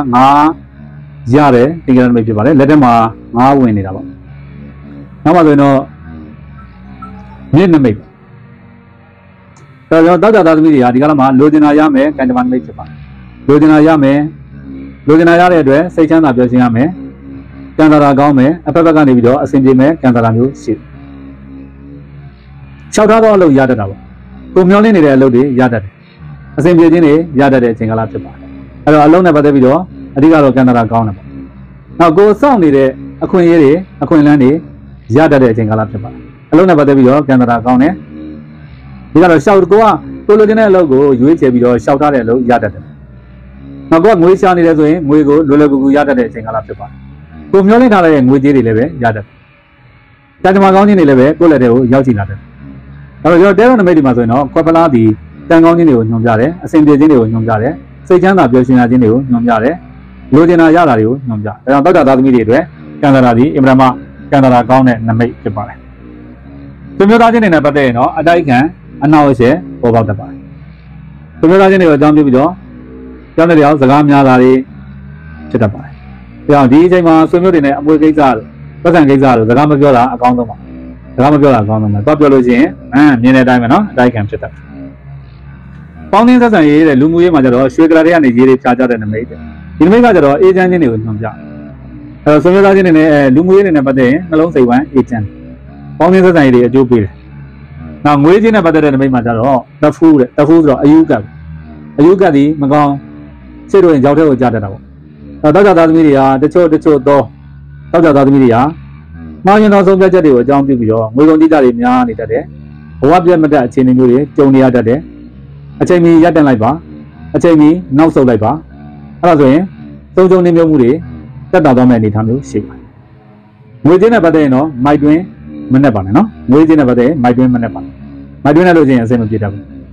9ရတယ်ဒီကလတ်နမိတ်ဖြစ်ပါတယ်လက်ထဲမှာ9ဝင်နေတာပေါ့နောက်မှဆိုရင်တော့မြင့်နမိတ်တော့တောက်ကြသားသမီးတွေကဒီကလတ်မှာလိုချင်တာရမယ်ကံကြမ္မာနမိတ်ဖြစ်ပါတယ်လိုချင်တာရမယ်လိုချင်တာရတဲ့အတွက်စိတ်ချမ်းသာပျော်ရွှင်ရမယ်ကံတာရာကောင်းမယ်အဖက်ဖက်ကနေပြီးတော့အဆင်ပြေမယ်ကံတာရာမျိုးရှိလျှောက်ထားတော့အလုပ်ရတတ်တာပေါ့ကိုမျောလင်းနေတဲ့အလုပ်တွေရတတ်တယ်အဆင်ပြေခြင်းတွေရတတ်တဲ့အချိန်ကာလဖြစ်ပါတယ်အဲ့တော့အလုံးနဲ့ပတ်သက်ပြီးတော့အဓိကတော့ကံတာရာကောင်းတယ်ပေါ့နောက်ကိုစောင့်နေတဲ့အခွင့်အရေးတွေအခွင့်အလမ်းတွေရတတ်တဲ့အချိန်ကာလဖြစ်ပါတယ်အလုံးနဲ့ပတ်သက်ပြီးတော့ကံတာရာကောင်းတယ်ဒီကတော့လျှောက်ကိုလိုချင်တဲ့အလုပ်ကိုရွေးချယ်ပြီးတော့လျှောက်ထားတဲ့အလုပ်ရတတ်တယ်နောက်ကငွေရှာနေတယ်ဆိုရင်ငွေကိုလွယ်လွယ်ကူကူရတတ်တဲ့အချိန်ကာလဖြစ်ပါတယ်။ကိုမျောလင့်ထားတဲ့ငွေကြေးတွေလည်းပဲရတတ်တယ်။တန်တမာကောင်းခြင်းတွေလည်းပဲကိုယ့်လက်ထဲကိုရောက်ချင်လာတယ်။ဒါတော့ကျွန်တော်တဲတော်နမိတ်ဒီမှာဆိုရင်တော့ကွက်ပလားဒီတန်ကောင်းခြင်းတွေကိုညွှန်ပြတယ်။အစဉ်ပြေခြင်းတွေကိုညွှန်ပြတယ်။စိတ်ချမ်းသာပျော်ရွှင်ရခြင်းတွေကိုညွှန်ပြတယ်။လိုချင်တာရတာတွေကိုညွှန်ပြတယ်။ဒါကြောင့်တောက်တာသားသမီးတွေအတွက်ကံတာရာဒီအင်မတန်မှကံတာရာကောင်းတဲ့နမိတ်ဖြစ်ပါတယ်။သူမျိုးသားချင်းတွေနဲ့ပတ်သက်ရင်တော့အတိုက်ခံအနောက်အရှယ်ပေါ်ပေါက်တတ်ပါတယ်။သူမျိုးသားချင်းတွေကိုအကြောင်းပြုပြီးတော့ကျောင်းတဲ့အောင်စကားများတာတွေဖြစ်တတ်ပါတယ်။ဒါကြောင့်ဒီအချိန်မှာဆွေမျိုးတွေနဲ့အမွေကိစ္စတို့ပတ်စံကိစ္စတို့စကားမပြောတာအကောင်းဆုံးပါ။စကားမပြောတာအကောင်းဆုံးပါ။တော့ပြောလို့ရှိရင်မြင်တဲ့အတိုင်းပဲနော်အတိုက်ခံဖြစ်တတ်တယ်။ပေါင်းသင်းဆက်ဆံရေးတဲ့လူမှုရေးမှာကျတော့ရွှေကလာတွေကနေရေးတွေဖြာကြတဲ့နမိတ်တဲ့။ဒီနမိတ်ကကျတော့အေဂျင့်ချင်းတွေကိုညွှန်ပြ။အဲတော့ဆွေမျိုးသားချင်းတွေနဲ့လူမှုရေးတွေနဲ့ပတ်သက်ရင်နှလုံးစိတ်ဝမ်းအေဂျင့်ပေါင်းသင်းဆက်ဆံရေးတွေအကျိုးပေးတယ်။နောက်ငွေချင်းနဲ့ပတ်သက်တဲ့နမိတ်မှာကျတော့တဖူးဆိုတော့အယူကဒီမကောင်းစိတ်တို့ရင်ကြောက်တဲ့ကိုကြားတတ်တာပေါ့တောက်ကြသားသမီးတွေဟာတချို့သောတောက်ကြသားသမီးတွေဟာမှားယွင်းသောဆုံးဖြတ်ချက်တွေကိုအကြောင်းပြုပြီးတော့ငွေကုန်တိကျတွေများနေတတ်တယ်ဘဝပြတ်မတတ်အခြေအနေမျိုးတွေကြုံနေရတတ်တယ်အချိန်မီရပ်တန့်လိုက်ပါအချိန်မီနောက်ဆုတ်လိုက်ပါအဲ့ဒါဆိုရင်သုံးနေမျိုးမှုတွေတက်တာသွားမဲ့အနေအထားမျိုးရှိပါတယ်ငွေချင်းနဲ့ပတ်သက်ရင်တော့မိုက်တွင်းမနဲ့ပါနဲ့နော်ငွေချင်းနဲ့ပတ်သက်ရင်မိုက်တွင်းမနဲ့ပါမိုက်တွင်းနဲ့လို့ချင်းအဆင်မပြေတတ်ဘူး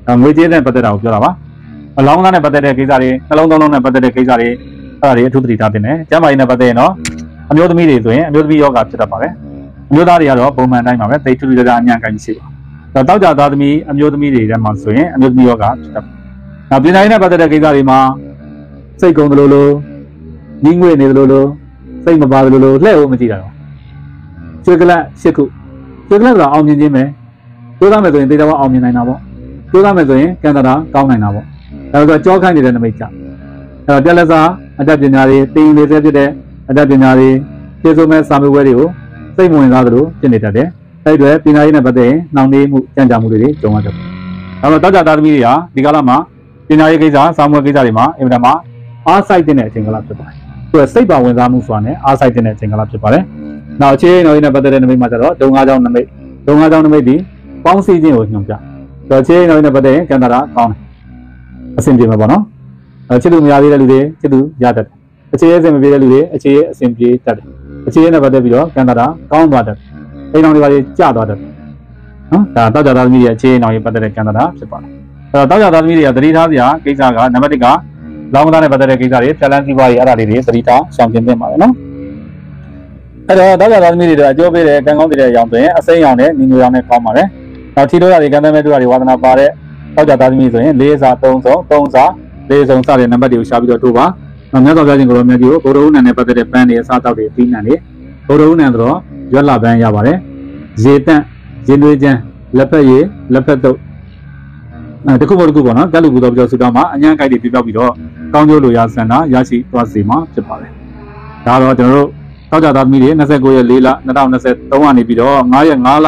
ငွေကြေးနဲ့ပတ်သက်တာကိုပြောတာပါအလောင်းသားနဲ့ပတ်သက်တဲ့ကိစ္စတွေနှလုံးသုံးလုံးနဲ့ပတ်သက်တဲ့ကိစ္စတွေအဲ့ဒါတွေအထူးသတိထားတင်တယ်ကျန်းမာရေးနဲ့ပတ်သက်ရင်တော့အမျိုးသမီးတွေဆိုရင်အမျိုးသမီးယောဂဖြစ်တတ်ပါတယ်အမျိုးသားတွေကတော့ပုံမှန်တိုင်းပါပဲသိထူးထူးခြားခြားအញ្ញံကိုင်းရှိပါတောက်ကြသားသမီးအမျိုးသမီးတွေထဲမှာဆိုရင်အမျိုးသမီးယောဂဖြစ်တတ်နောက်ပညာရေးနဲ့ပတ်သက်တဲ့ကိစ္စတွေမှာစိတ်ကုန်သလိုလိုညီးငွေ့နေသလိုလိုစိတ်မပါသလိုလိုလှဲ့ဖို့မကြည့်တာတော့ကျွေးကလတ်၈ခုကျွေးကလတ်ဆိုတာအောင်မြင်ခြင်းပဲကျိုးသားမယ်ဆိုရင်တေချာပေါအောင်မြင်နိုင်တာပေါ့ကျိုးသားမယ်ဆိုရင်ကံတာကောင်းနိုင်တာပေါ့အဲဒါဆိုကြောခိုင်းနေတဲ့နမိတ်ကြအဲတော့ပြက်လက်စားအတတ်ပညာတွေတင်လေးစဲဖြစ်တဲ့အတတ်ပညာတွေကျေစုံမဲ့စာမေးပွဲတွေကိုစိတ်ဝင်စားသလိုဖြစ်နေတတ်တယ်အဲ့ဒီပညာရေးနဲ့ပတ်သက်ရင်နှောင့်နှေးမှုကြံ့ကြာမှုတွေကြုံရတယ်ဒါတော့တောက်ကြသားသမီးတွေဟာဒီကာလမှာပညာရေးကိစ္စစာမေးပွဲကိစ္စတွေမှာအင်မတန်မှအားစိုက်တဲ့အချိန်ကာလဖြစ်ပါတယ်သူကစိတ်ပါဝင်စားမှုဆိုတာနဲ့အားစိုက်တဲ့အချိန်ကာလဖြစ်ပါတယ်နောက်အခြေအနေနဲ့ပတ်သက်တဲ့နမိတ်မှာကျတော့ဒုံငါးကြောင်းနမိတ်ဒုံငါးကြောင်းနမိတ်ဒီပေါင်းစည်းခြင်းကိုညွှန်ပြတော့အခြေအနေနဲ့ပတ်သက်ရင်ကံတာကောင်းတယ်အဆင်ပြေမှာပေါ့နော်ချစ်သူမရသေးတဲ့လူတွေချစ်သူရတတ်တယ်အခြေအဆင်မပြေတဲ့လူတွေအခြေအဆင်ပြေတတ်တယ်အခြေနဲ့ပတ်သက်ပြီးတော့ကံတာကောင်းသွားတတ်တယ်အိမ်တော်တွေပါကျသွားတတ်တယ်နော်ဒါတောက်ကြသားသမီးရဲ့အခြေအနေနဲ့ပတ်သက်တဲ့ကံတာဖြစ်ပါတယ်အဲ့တော့တောက်ကြသားသမီးတွေကသတိထားစရာကိစ္စကနံပါတ်1ကလောင်းကသားနဲ့ပတ်သက်တဲ့ကိစ္စတွေဖြတ်လန်းစီးပွားရေးအဲ့ဒါတွေသတိထားရှောင်ကျဉ်သင့်ပါတယ်နော်အဲ့တော့တောက်ကြသားသမီးတွေအကျိုးပေးတဲ့ကံကောင်းတဲ့ရောင်ဆိုရင်အစိမ်းရောင်နဲ့ညီညွတ်ရောင်နဲ့ကောင်းပါတယ်နောက်ထီလို့ရတယ်ကံတဲ့မဲ့တို့ရတယ်ဝါသနာပါတဲ့တောက်ကြသားသမီးဆိုရင်4စား3စုံ3စား4စုံစတဲ့နံပါတ်တွေကိုရှာပြီးတော့ထိုးပါနောက်မြတ်စွာဘုရားရှင်ကိုရောမြတ်ကြီးကိုဘုရားဦးနံနဲ့ပတ်သက်တဲ့ပန်းတွေအစားတောက်တွေပြီးနံတွေဘုရားဦးနံဆိုတော့ရွက်လာပန်းရပါတယ်ရေတန့်ရေနွေးချမ်းလက်ဖက်ရည်လက်ဖက်တုပ်တခုပေါ့နော်ကလူကူတော်ပြောဆူတောင်းမှာအញ្ញံကိုက်တွေပြပြောက်ပြီးတော့ကောင်းကျိုးလိုရာဆန္ဒရရှိသွားစေမှာဖြစ်ပါတယ်ဒါတော့ကျွန်တော်တို့တောက်ကြသားသမီးတွေ29ရက်4လ2023ကနေပြီးတော့9ရက်5လ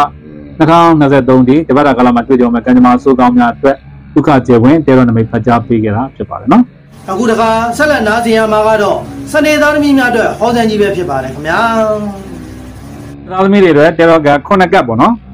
2023ဒီတပတ်တာကာလမှာတွေ့ကြုံမဲ့ကံကြမ္မာစိုးကောင်းများအတွက်ဒုက္ခကျေဝင်တဲတော်နမိတ်ဖတ်ကြားပေးခဲ့တာဖြစ်ပါတယ်နော်အခုတခါဆက်လက်နားဆင်ရမှာကတော့စနေသားသမီးများအတွက်ဟောစံကြီးပဲဖြစ်ပါတယ်ခင်ဗျာသားသမီးတွေအတွက်တဲတော်က9ကပ်ပေါ့နော်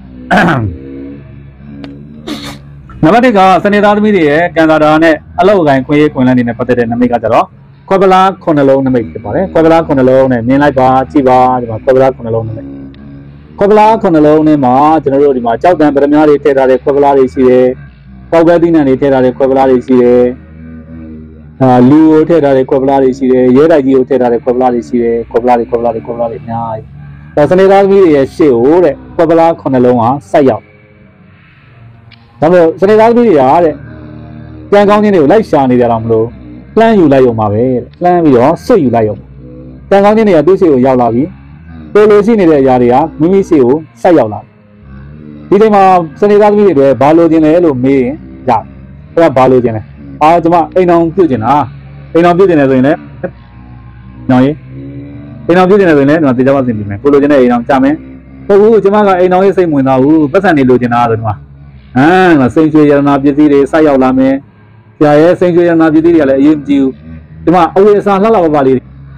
နံပါတ်1ကစနေသားသမီးတွေရဲ့ကံတာတာနဲ့အလောက်အကိုင်းခွင့်ရေးခွင့်လန်းနေနဲ့ပတ်သက်တဲ့နမိတ်ကကြတော့ခွဲပလား9လုံးနမိတ်ဖြစ်ပါတယ်ခွဲပလား9လုံးနဲ့မြင်လိုက်ပါကြည့်ပါဒီမှာခွဲပလား9လုံးနမိတ်ခွဲပလား9လုံးနဲ့မှာကျွန်တော်တို့ဒီမှာကြောက်တံပရမများတွေထည့်ထားတဲ့ခွဲပလားတွေရှိတယ်ပေါက်ပဲသီးနှံတွေထည့်ထားတဲ့ခွဲပလားတွေရှိတယ်လူကိုထည့်ထားတဲ့ခွဲပလားတွေရှိတယ်ရဲတိုက်ကြီးကိုထည့်ထားတဲ့ခွဲပလားတွေရှိတယ်ခွဲပလားတွေအများကြီးဒါစနေသားသမီးတွေရဲ့ရှေ့ကိုတဲ့ခွဲပလား9လုံးကစိုက်ရောက်ဒါပေမဲ့စနေသားသမီးတွေကတဲ့ကံကောင်းခြင်းတွေကိုလိုက်ရှာနေကြတော့မလို့လှမ်းယူလိုက်ရုံပါပဲတဲ့လှမ်းပြီးတော့ဆွတ်ယူလိုက်ရုံကံကောင်းခြင်းတွေကသူ့ရှေ့ကိုရောက်လာပြီပိုလိုရှိနေတဲ့အရာတွေကမိမိရှေ့ကိုစိုက်ရောက်လာဒီချိန်မှာစနေသားသမီးတွေဘာလိုချင်လဲလို့မေးရင်ရတယ်အဲ့ဒါဘာလိုချင်လဲကျွန်မအိမ်အောင်ပြုတ်ချင်တာအိမ်အောင်ပြုတ်ချင်တယ်ဆိုရင်လည်းနော်ရေအိမ်အောင်ပြုတ်ချင်တယ်ဆိုရင်လည်းကျွန်တော်တေချာပါစင်ပြီးမယ်ပိုလိုချင်တဲ့အိမ်အောင်ကြမယ်ဟုတ်ဘူးကျွန်မကအိမ်အောင်ရေးစိတ်ဝင်သားဘူးပတ်စံနေလိုချင်တာဆိုတော့စိန်ချွေရတနာပစ္စည်းတွေစိုက်ရောက်လာမယ်ဆရာရဲ့စိန်ချွေရတနာပစ္စည်းတွေကလည်းအရေးမကြီးဘူးဒီမှာအဝေအစာလှလှပပလေး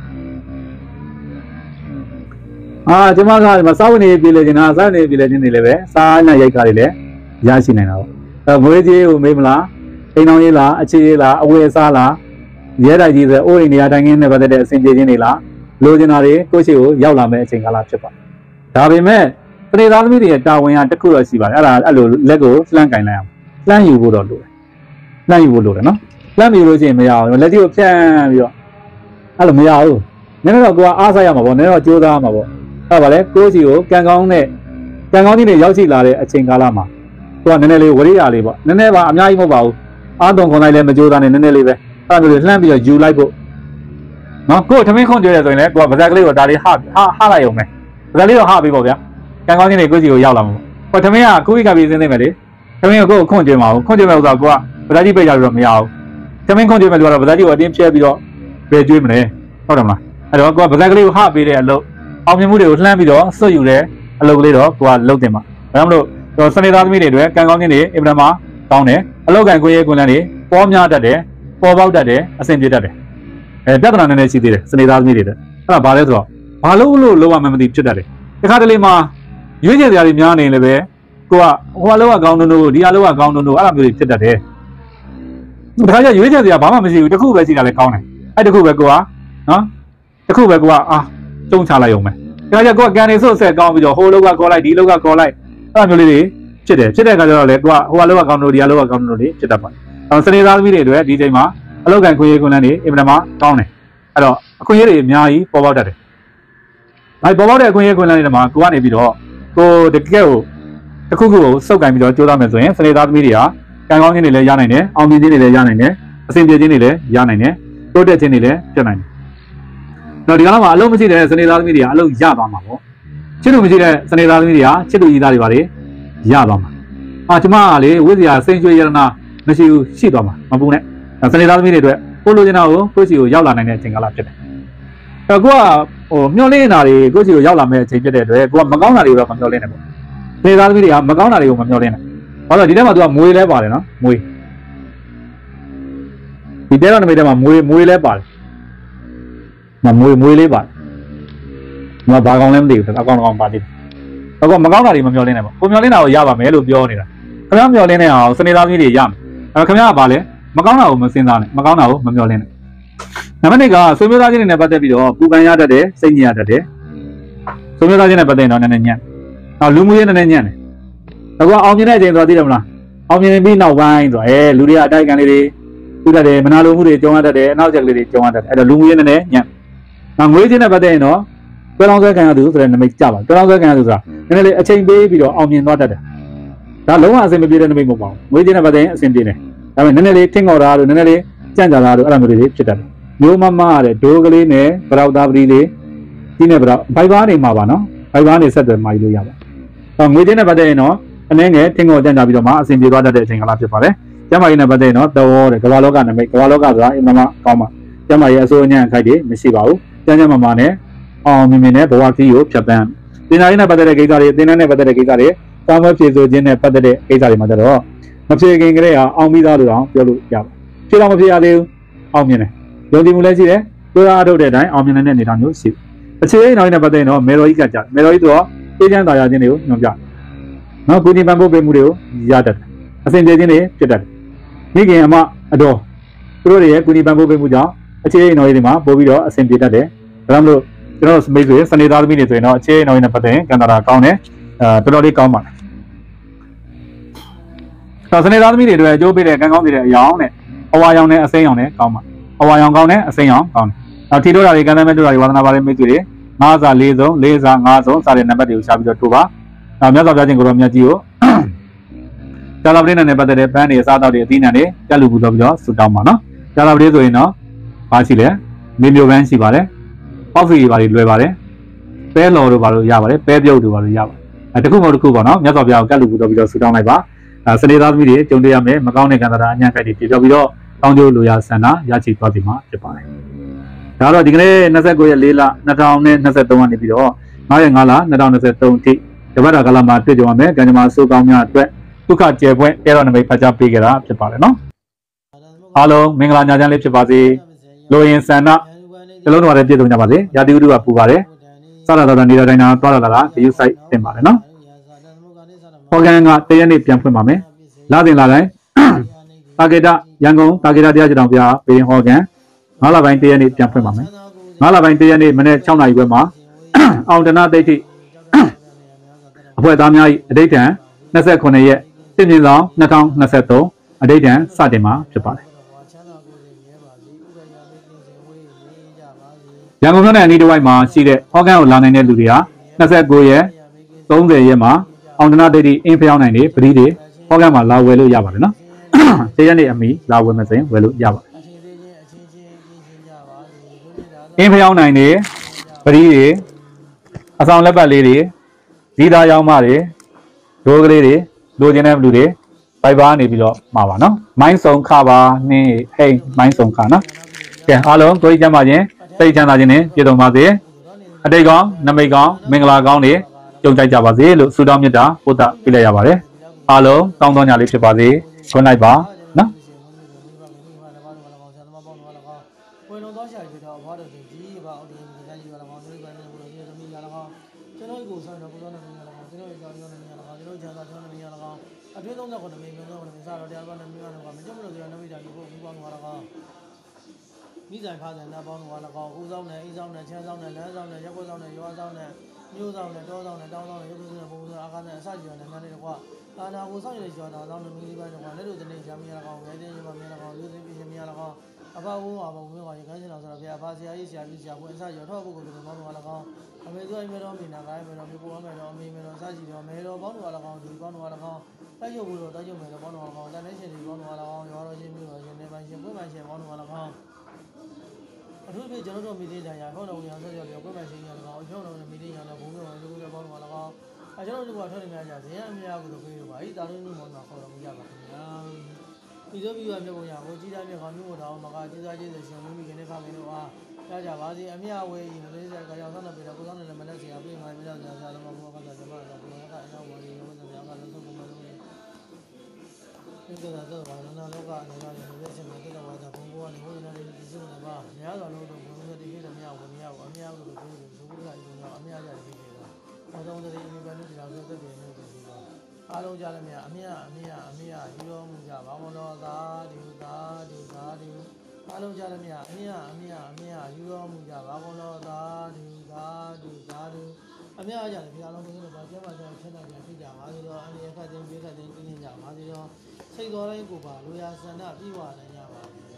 ကျွန်မကဒီမှာစားဝင်နေပြည်လေချင်တာစားနေပြည်လေချင်းတွေလည်းပဲစားနဲ့ရိုက်ခါတွေလည်းရရှိနိုင်တာပေါ့ငွေကြေးကိုမေးမလားအိမ်အောင်ရေးလားအခြေရေးလားအဝေအစားလားရဲတိုက်ကြီးဆိုအိုးအိမ်နေရာတိုင်းနဲ့ပတ်သက်တဲ့အဆင်ပြေခြင်းတွေလားလိုချင်တာတွေကိုယ့်ရှိကိုရောက်လာမယ့်အချိန်ကာလဖြစ်ပါဒါပေမဲ့တရေသားသမီးတွေရဲ့တာဝန်ကတစ်ခုတော့ရှိပါတယ်အဲ့လိုလက်ကိုလှမ်းကင်လိုက်အောင်လှမ်းယူဖို့တော့လိုတယ်လှမ်းယူဖို့လိုတယ်နော်လှမ်းယူလို့ရှိရင်မရအောင်လက်ကြီးကိုဖြန့်ပြီးတော့အဲ့လိုမရဘူးနည်းနည်းတော့ကိုကအားစားရမှာပေါ့နည်းတော့ကြိုးစားရမှာပေါ့အဲ့ဒါဗါလဲကိုယ့်စီကိုကံကောင်းကြီးတွေရောက်ရှိလာတဲ့အချိန်ကာလမှာကိုကနည်းနည်းလေးဝရိယလေးပေါ့နည်းနည်းပါအများကြီးမဟုတ်ပါဘူးအားသွန်ခွန်လိုက်လဲမကြိုးစားနဲ့နည်းနည်းလေးပဲအဲ့လိုလှမ်းပြီးတော့ယူလိုက်ဖို့နော်ကိုယ်ထမင်းခွန်ကြွရဲဆိုရင်လည်းကိုကဗဇက်ကလေးကိုဒါလေးဟလိုက်ရုံပဲဗဇက်လေးတော့ဟပေးပေါ့ဗျာကံကောင်းခြင်းတွေကိုယ့်စီကိုရောက်လာမှာပေါ့ထမင်းကကိုကြီးကပြီးစင်းသိမယ်လေထမင်းကိုခွန်ကြွမှာဘူးခွန်ကြွမဲ့ဥစ္စာကိုကဗဇက်ကြီးပိတ်ကြပြီးတော့မရဘူးထမင်းခွန်ကြွမဲ့လူကတော့ဗဇက်ကြီးကိုအတင်းဖြဲပြီးတော့ဘယ်ကျွေးမလဲဟုတ်တယ်မလားအဲ့တော့ကိုကဗဇက်ကလေးကိုဟပေးတဲ့အလုပ်အောင်မြင်မှုတွေကိုလှမ်းပြီးတော့စွတ်ယူတဲ့အလုပ်ကလေးတော့ကိုကလုပ်တင်မှာဒါကြောင့်မလို့စနေသားသမီးတွေအတွက်ကံကောင်းခြင်းတွေအင်မတန်မှကောင်းတယ်အလောက်ကန်ကိုရဲကွန်လန်းတွေပေါ်များတတ်တယ်ပေါ်ပေါက်တတ်တယ်အဆင်ပြေတတ်တယ်ပြဿနာနည်းနည်းရှိသေးတယ်စနေသားသမီးတွေတဲ့အဲ့ဒါဘာလဲဆိုတော့ဘာလို့လောက်ရမှမသိဖြစ်တတ်တယ်တခါတလေမှာရွေးချယ်စရာတွေများနေလည်းပဲကိုကဟိုအလောက်ကကောင်းတို့ဒီအလောက်ကကောင်းတို့အဲ့လိုမျိုးတွေဖြစ်တတ်တယ်တခါကျရွေးချယ်စရာဘာမှမရှိဘူးတစ်ခုပဲရှိတာလည်းကောင်းတယ်အဲ့တစ်ခုပဲကိုကနော်တစ်ခုပဲကိုကတုံးချလိုက်အောင်ပဲတခါကျကိုကကန်နေဆို့ဆက်ကောင်းပြီးတော့ဟိုလောက်ကကော်လိုက်ဒီလောက်ကကော်လိုက်အဲ့လိုမျိုးလေးတွေဖြစ်တယ်ဖြစ်တဲ့အခါကျတော့လေကိုကဟိုကလောက်ကကောင်းလို့ဒီကလောက်ကကောင်းလို့လေဖြစ်တတ်ပါတယ်။စနေသားသမီးတွေအတွက်ဒီချိန်မှာအလောက်ကန်ခွင့်ရေးခွင့်လန်းတွေအင်မတန်မှကောင်းတယ်။အဲ့တော့အခွင့်အရေးတွေအများကြီးပေါ်ပေါက်တတ်တယ်။အဲ့ပေါ်ပေါက်တဲ့အခွင့်အရေးခွင့်လန်းတွေမှာကိုကနေပြီးတော့ကိုတကယ်ကိုတစ်ခုခုကိုစုပ်ကင်ပြီးတော့ကြိုးစားမယ်ဆိုရင်စနေသားသမီးတွေကကံကောင်းခြင်းတွေလည်းရနိုင်တယ်အောင်မြင်ခြင်းတွေလည်းရနိုင်တယ်အဆင်ပြေခြင်းတွေလည်းရနိုင်တယ်တိုးတက်ခြင်းတွေလည်းဖြစ်နိုင်တယ်။တော့ဒီကနေ့မှာအလုံးမရှိတဲ့စနေသားသမီးတွေကအလုံးရသွားမှာပေါ့။ချစ်လို့မရှိတဲ့စနေသားသမီးတွေကချစ်သူကြီးသားတွေပါလေရသွားမှာ။ကျမကလေဝိဇ္ဇာစိန်ရွှေရတနာမရှိဘူးရှိသွားမှာမပူနဲ့။စနေသားသမီးတွေအတွက်ကိုလိုချင်တာကိုကိုယ့်စီကိုရောက်လာနိုင်တဲ့အချိန်ကာလဖြစ်တယ်။ကိုကမျောလင်းနေတာတွေကိုယ့်စီကိုရောက်လာမယ့်အချိန်ဖြစ်တဲ့အတွက်ကိုကမကောင်းတာတွေကိုတော့မမျောလင်းနဲ့ပေါ့။စနေသားသမီးတွေကမကောင်းတာတွေကိုမမျောလင်းနဲ့။ဘာလို့ဒီထဲမှာသူကမွေးလဲပါတယ်နော်မွေးဒီတဲတော့နမိတ်ထဲမှာမွေးလဲပါတယ်။မွေးလေးပါတယ်။ဘာကောင်းလဲမသိဘူးအကောင်ပါသေးတယ်။အခုမကောင်းတာတွေမမျောလင်းနဲ့ပေါ့။ကိုမျောလင်းတာကိုရပါမယ်လို့ပြောနေတာ။ခင်ဗျားမျောလင်းနေအောင်စနေသားသမီးတွေရမယ်။ခင်ဗျားကဘာလဲမကောင်းတာကိုမစဉ်းစားနဲ့မကောင်းတာကိုမမျောလင်းနဲ့နံပါတ်1ကဆွေမျိုးသားချင်းတွေနဲ့ပတ်သက်ပြီးတော့ပူပန်ရတတ်တယ်စိတ်ညစ်ရတတ်တယ်ဆွေမျိုးသားချင်းနဲ့ပတ်သက်ရင်တော့နည်းနည်းညံ့လူမှုရေးနည်းနည်းညံ့တယ်အခုအောင်မြင်တဲ့အချိန်ဆိုတာသိတယ်မလားအောင်မြင်ပြီးနောက်ပိုင်းဆိုတာလူတွေကအတိုက်ခံလေးတွေဥတတ်တယ်မနာလိုမှုတွေကြုံရတတ်တယ်အနောက်ကျက်ကလေးတွေကြုံရတတ်တယ်အဲ့တော့လူမှုရေးနည်းနည်းညံ့ငွေချင်းနဲ့ပတ်သက်ရင်တော့တွဲလောင်းဆွဲခံရသူဆိုတဲ့နမိတ်ကြပါတွဲလောင်းဆွဲခံရသူဆိုတာနည်းနည်းလေးအချိန်ပေးပြီးတော့အောင်မြင်သွားတတ်တယ်ဒါလုံးဝအဆင်မပြေတဲ့နမိတ်မဟုတ်ပါဘူးငွေချင်းနဲ့ပတ်သက်ရင်အဆင်ပြေတယ်ဒါပေမဲ့နည်းနည်းလေးထင်ခေါ်တာလို့နည်းနည်းလေးကြံ့ကြာတာလို့အဲ့လိုမျိုးတွေဖြစ်တတ်တယ်မျိုးမမရတဲ့ဒိုးကလေးနဲ့ဗရောက်သားပတိလေးဒီနဲ့ဗရောက်ဘိုက်ဘားနေမှာပါနော်ဘိုက်ဘားနေဆက်သွယ်မှာလို့ရပါငွေချင်းနဲ့ပတ်သက်ရင်တော့အနေငယ်ထင်ခေါ်ကြံ့ကြာပြီးတော့မှအဆင်ပြေသွားတတ်တဲ့အချိန်ကလာဖြစ်ပါတယ်ကျမကြီးနဲ့ပတ်သက်ရင်တော့တော်တဲ့ကမ္ဘာလောကနမိတ်ကမ္ဘာလောကဆိုတာအင်မမကောင်းပါကျမကြီးအစိုးရညံ့ခိုက်တွေမရှိပါဘူးကျန်းကျန်းမာမာနဲ့အောင်မြင်မြင်နဲ့ဘဝကြီးကိုဖြတ်ပန်းတင်နာရေးနဲ့ပတ်သက်တဲ့ကိစ္စတွေတင်နာနဲ့ပတ်သက်တဲ့ကိစ္စတွေတောင်းဝဲဖြည့်ဆိုခြင်းနဲ့ပတ်သက်တဲ့ကိစ္စတွေမှာတော့မဖြေခင်ကလေးကအောင်ပြီးသားလို့တောင်ပြောလို့ရပါဖြေတော့မဖြေရသေးဘူးအောင်မြင်တယ်ယုံကြည်မှုလည်းရှိတယ်ကြိုးစားအထုတ်တဲ့အတိုင်းအောင်မြင်တဲ့အနေအထားမျိုးရှိအခြေအနေနောက်နဲ့ပတ်သက်ရင်တော့မေတော်ကြီးကကြမေတော်ကြီးတော့အေးချမ်းသာယာခြင်းတွေကိုညွှန်ပြနော်ကုညီပံ့ပိုးပေးမှုတွေကိုရတတ်တယ်အစဉ်ပြေခြင်းတွေဖြစ်တတ်တယ်မိခင်အမအတော်သူတို့တွေရဲ့ကုညီပံ့ပိုးပေးမှုကြောင့်အခြေအနေနောက်တွေမှာပို့ပြီးတော့အစဉ်ပြေတတ်တယ်ဒါကြောင့်မလို့ကျွန်တော်မိတ်ဆွေစနေသားသမီးတွေဆိုရင်တော့အခြေအနေနောက်နဲ့ပတ်သက်ရင်ကံတာကောင်းတယ်တော်တော်လေးကောင်းပါတယ်စနေသားသမီးတွေအတွက်အကျိုးပေးတဲ့ကံကောင်းတဲ့အယောင်နဲ့အဝါရောင်နဲ့အစိမ်းရောင်နဲ့ကောင်းပါအဝါရောင်ကောင်းတဲ့အစိမ်းရောင်ကောင်းတယ်နောက်ထီတို့တာတွေကံတမ်းမဲ့တို့တာတွေဝါသနာပါတဲ့မိတ်ဆွေတွေ9စာ4စုံ4စာ5စုံစတဲ့နံပါတ်တွေကိုရှာပြီးတော့ထိုးပါနောက်မြတ်စွာဘုရားရှင်ကိုရောမြတ်ကြီးကိုဇာလပတိနဲ့ပတ်သက်တဲ့ပန်းတွေအစားအသောက်တွေအသီးနှံတွေတက်လူပူတော့ပြီးတော့ဆူတောင်းပါနော်ဇာလပတိဆိုရင်တော့ဘာရှိလဲမေမျိုးပန်းရှိပါတယ်ပေါက်ဖီတွေပါလွယ်ပါတယ်ပဲလော်တို့ပါလို့ရပါတယ်ပဲပြုတ်တို့ပါလို့ရပါတယ်တခုမဟုတ်တခုပေါ့နော်မြတ်စွာဘုရားကိုကတ်လူပူတော့ပြီးတော့ဆူတောင်းလိုက်ပါစနေသားသမီးတွေကြုံတွေ့ရမယ်မကောင်းတဲ့ကံတာအညံ့ကြိုက်တွေပြပြောပြီးတော့ကောင်းကျိုးလိုရာဆန္ဒရရှိသွားပြီမှာဖြစ်ပါတယ်ဒါတော့ဒီကနေ့29ရက်4လ2023ကနေပြီးတော့9ရက်5လ2023အထိတပတ်တာကာလမှာတွေ့ကြရမယ်ကံကြမ္မာစိုးကောင်းများအတွက်ဒုက္ခကျယ်ပွင့်တဲတော်နမိတ်ဖတ်ကြားပေးကြတာဖြစ်ပါတယ်နော်အားလုံးမင်္ဂလာညချမ်းလေးဖြစ်ပါစေလိုရင်ဆန္ဒတလုံးတော်ရပြည့်စုံကြပါစေရာသီဥတုကပူပါတယ်စတာတော်နေတဲ့တိုင်းနာသွားလာတာဂယုစိုက်တင်ပါတယ်နော်ဟောကန်ကတရက်နေ့ပြန်ဖွင့်ပါမယ်လာတင်လာတိုင်းတာဂေတရန်ကုန်တာဂေတတရားကျောင်းပြပေရင်ဟောကန်9လပိုင်းတရက်နေ့ပြန်ဖွင့်ပါမယ်9လပိုင်းတရက်နေ့မနေ့6နာရီခွဲမှာအောင်တနာဒိဋ္ဌိအဖွဲ့သားများ၏အဋိဋ္ဌံ29ရက်တင်ပြဆောင်2023အဋိဋ္ဌံစတင်မှာဖြစ်ပါတယ်ရန်ကုန်မြို့နယ်အနီးတစ်ဝိုက်မှာရှိတဲ့ဟောကန်ကိုလာနိုင်တဲ့လူတွေဟာ29ရက်30ရက်မှာအောင်တနာဒိဋ္ဌိအင်းဖျောင်းနိုင်နေပရိတွေဟောကန်မှာလာဝယ်လို့ရပါတယ်နော်တရက်နေ့အမီလာဝယ်မယ်ဆိုရင်ဝယ်လို့ရပါတယ်အင်းဖျောင်းနိုင်နေပရိတွေအဆောင်လက်ပတ်လေးတွေဒီသားရောင်းမတွေဒိုးကလေးတွေလိုချင်တဲ့လူတွေဘိုက်ဘားနေပြီးတော့မှာပါနော်မိုင်းစုံခပါနှင်းဟိတ်မိုင်းစုံခနော်ကဲအားလုံးကိုကြီးကျမ်းပါခြင်းစိတ်ချမ်းသာခြင်းနဲ့ပြည့်စုံပါစေအတိတ်ကောင်းနမိတ်ကောင်းမင်္ဂလာကောင်းတွေကြုံကြိုက်ကြပါစေလို့ဆုတောင်းမေတ္တာပို့တာပေးလိုက်ရပါတယ်အားလုံးကောင်းသောညလေးဖြစ်ပါစေခွန်လိုက်ပါနော်ဝင်လုံးသောရှာရတော့ဘာလို့ဒီဘာအော်ဒီကကြီးကလည်းကောင်းတွေပဲလို့ပြောသမီးကလည်းကောင်းကျွန်တော်ကိုဆောင်တော့ကိုဆောင်နေတယ်ကောင်းကျွန်တော်ကြောင်းနေတယ်ကောင်းကျွန်တော်ဂျာသာကျွန်တော်နေရကောင်းအထွေး39နေမျိုးတော့စတော့တရားကောင်းနေမျိုးတော့မကြုံလို့ဆိုတော့နမိတ်တာကိုဘူးကောင်းသွားတော့ကောင်းမိဆိုင်ဖားဆိုင်နာပေါင်းတော်၎င်းဦးဆောင်နဲ့အိမ်ဆောင်နဲ့ချမ်းဆောင်နဲ့လမ်းဆောင်နဲ့ရက်ွက်ဆောင်နဲ့ရွာဆောင်နဲ့မြို့ဆောင်နဲ့တောဆောင်နဲ့တောင်ဆောင်နဲ့ရုပ်စုနဲ့ပုံစံအာကာနဲ့အစကြီးနဲ့များနေတော့အာနာကိုဆောင်ရတဲ့ကျော်တော်ဆောင်နဲ့မိလေးပိုင်းတော့လက်တို့တနေချမ်းမရ၎င်းရဲတဲ့ရမမရ၎င်းလူစင်းပြင်းမရ၎င်းအဘဝအဘဝမျိုးကရခိုင်စင်တော်ဆိုတော့ဘုရားဖာဆရာကြီးဆရာကြီးဆရာဘွယ်အစရောထောက်ပုဂ္ဂိုလ်တွေပေါင်းတော်၎င်းအမေတို့အိမ်မေတော်မိနာကိုင်းမေတော်မြေပေါ်မေတော်အမေမေတော်စကြီးတော်မေတော်ပေါင်းတော်၎င်းဒီပေါင်းတော်၎င်းတိုက်ရုပ်ဘူးတော်တိုက်ရုပ်မေတော်ပေါင်းတော်၎င်းတန်တဲ့ရှင်ဒီပေါင်းတော်၎င်းရွာတော်ချင်းမျိုးတော်ရှင်နေပိုင်းရှင်ဘွယ်ပိုင်းရှင်ပေါင်းတော်၎င်းအထူးဖြင့်ကျွန်တော်တို့မိသေးတယ်ရာခေါင်းတော်ရောဆက်ကြော်ပြောဘွယ်ပိုင်းရှင်ရ၎င်းအကျောင်းတော်နဲ့မိသေးရတဲ့ဘုံတော်လူတွေပေါင်းတော်၎င်းအကျွန်တော်တို့ကထွက်နေကြကြဇင်အများကိုတော့ပြေးတော့ပါဤတာရင်းမှုမောင်မှာခေါ်တော်မူကြပါခင်ဗျာဒီလိုပြီးရမြေပုံရကိုကြီးသားမြေခေါင်းမျိုးတော်မှာကကျေးဇူးကျေးဇူးရှင်မိမိကနေခါမင်းတို့အားကြားကြပါစေအမြဝေးမလေးစားကြောင်ဆောင်တဲ့ပြေတော့ကိုဆောင်တဲ့မလက်စရာပြေးမှမြေတော့ဆရာတော်မှာဘုရားကဇမတော်ဘုရားကအနောက်ဝါရီရောဆရာကလည်းသုံးပုံလို့ဒီကတော့ဘာနာလောကအနေနဲ့လည်းရှင်တဲ့တော်ဝါဒဘုံဘောကနေဟိုနေနေဒီစုနေပါများစွာလို့တော့ဘုံစတိဖြစ်တယ်မြောက်ဘုံမြောက်အများလို့ပြောတယ်ဘုရားကြီးကအများကြတယ်ဖြစ်တယ်အဆုံးတည်းအမြဲတမ်းဒီလောက်သက်တည်နေတယ်ဆိုတော့အားလုံးကြားလည်းမြအမြယူတော်မူကြပါမလို့သာဒီအားလုံးကြားလည်းမြအမြယူတော်မူကြပါမလို့သာဒီအမြကြတယ်ဘုရားလုံးကိုလည်းကျမ်းပါကျမ်းဖြစ်နိုင်ကြပါစေတော့အနေအခက်သိပြေခက်သိတင်းကြပါစေတော့စိတ်တော်တိုင်းကိုပါလိုရာဆန္ဒပြည့်ဝနိုင်ကြပါစေ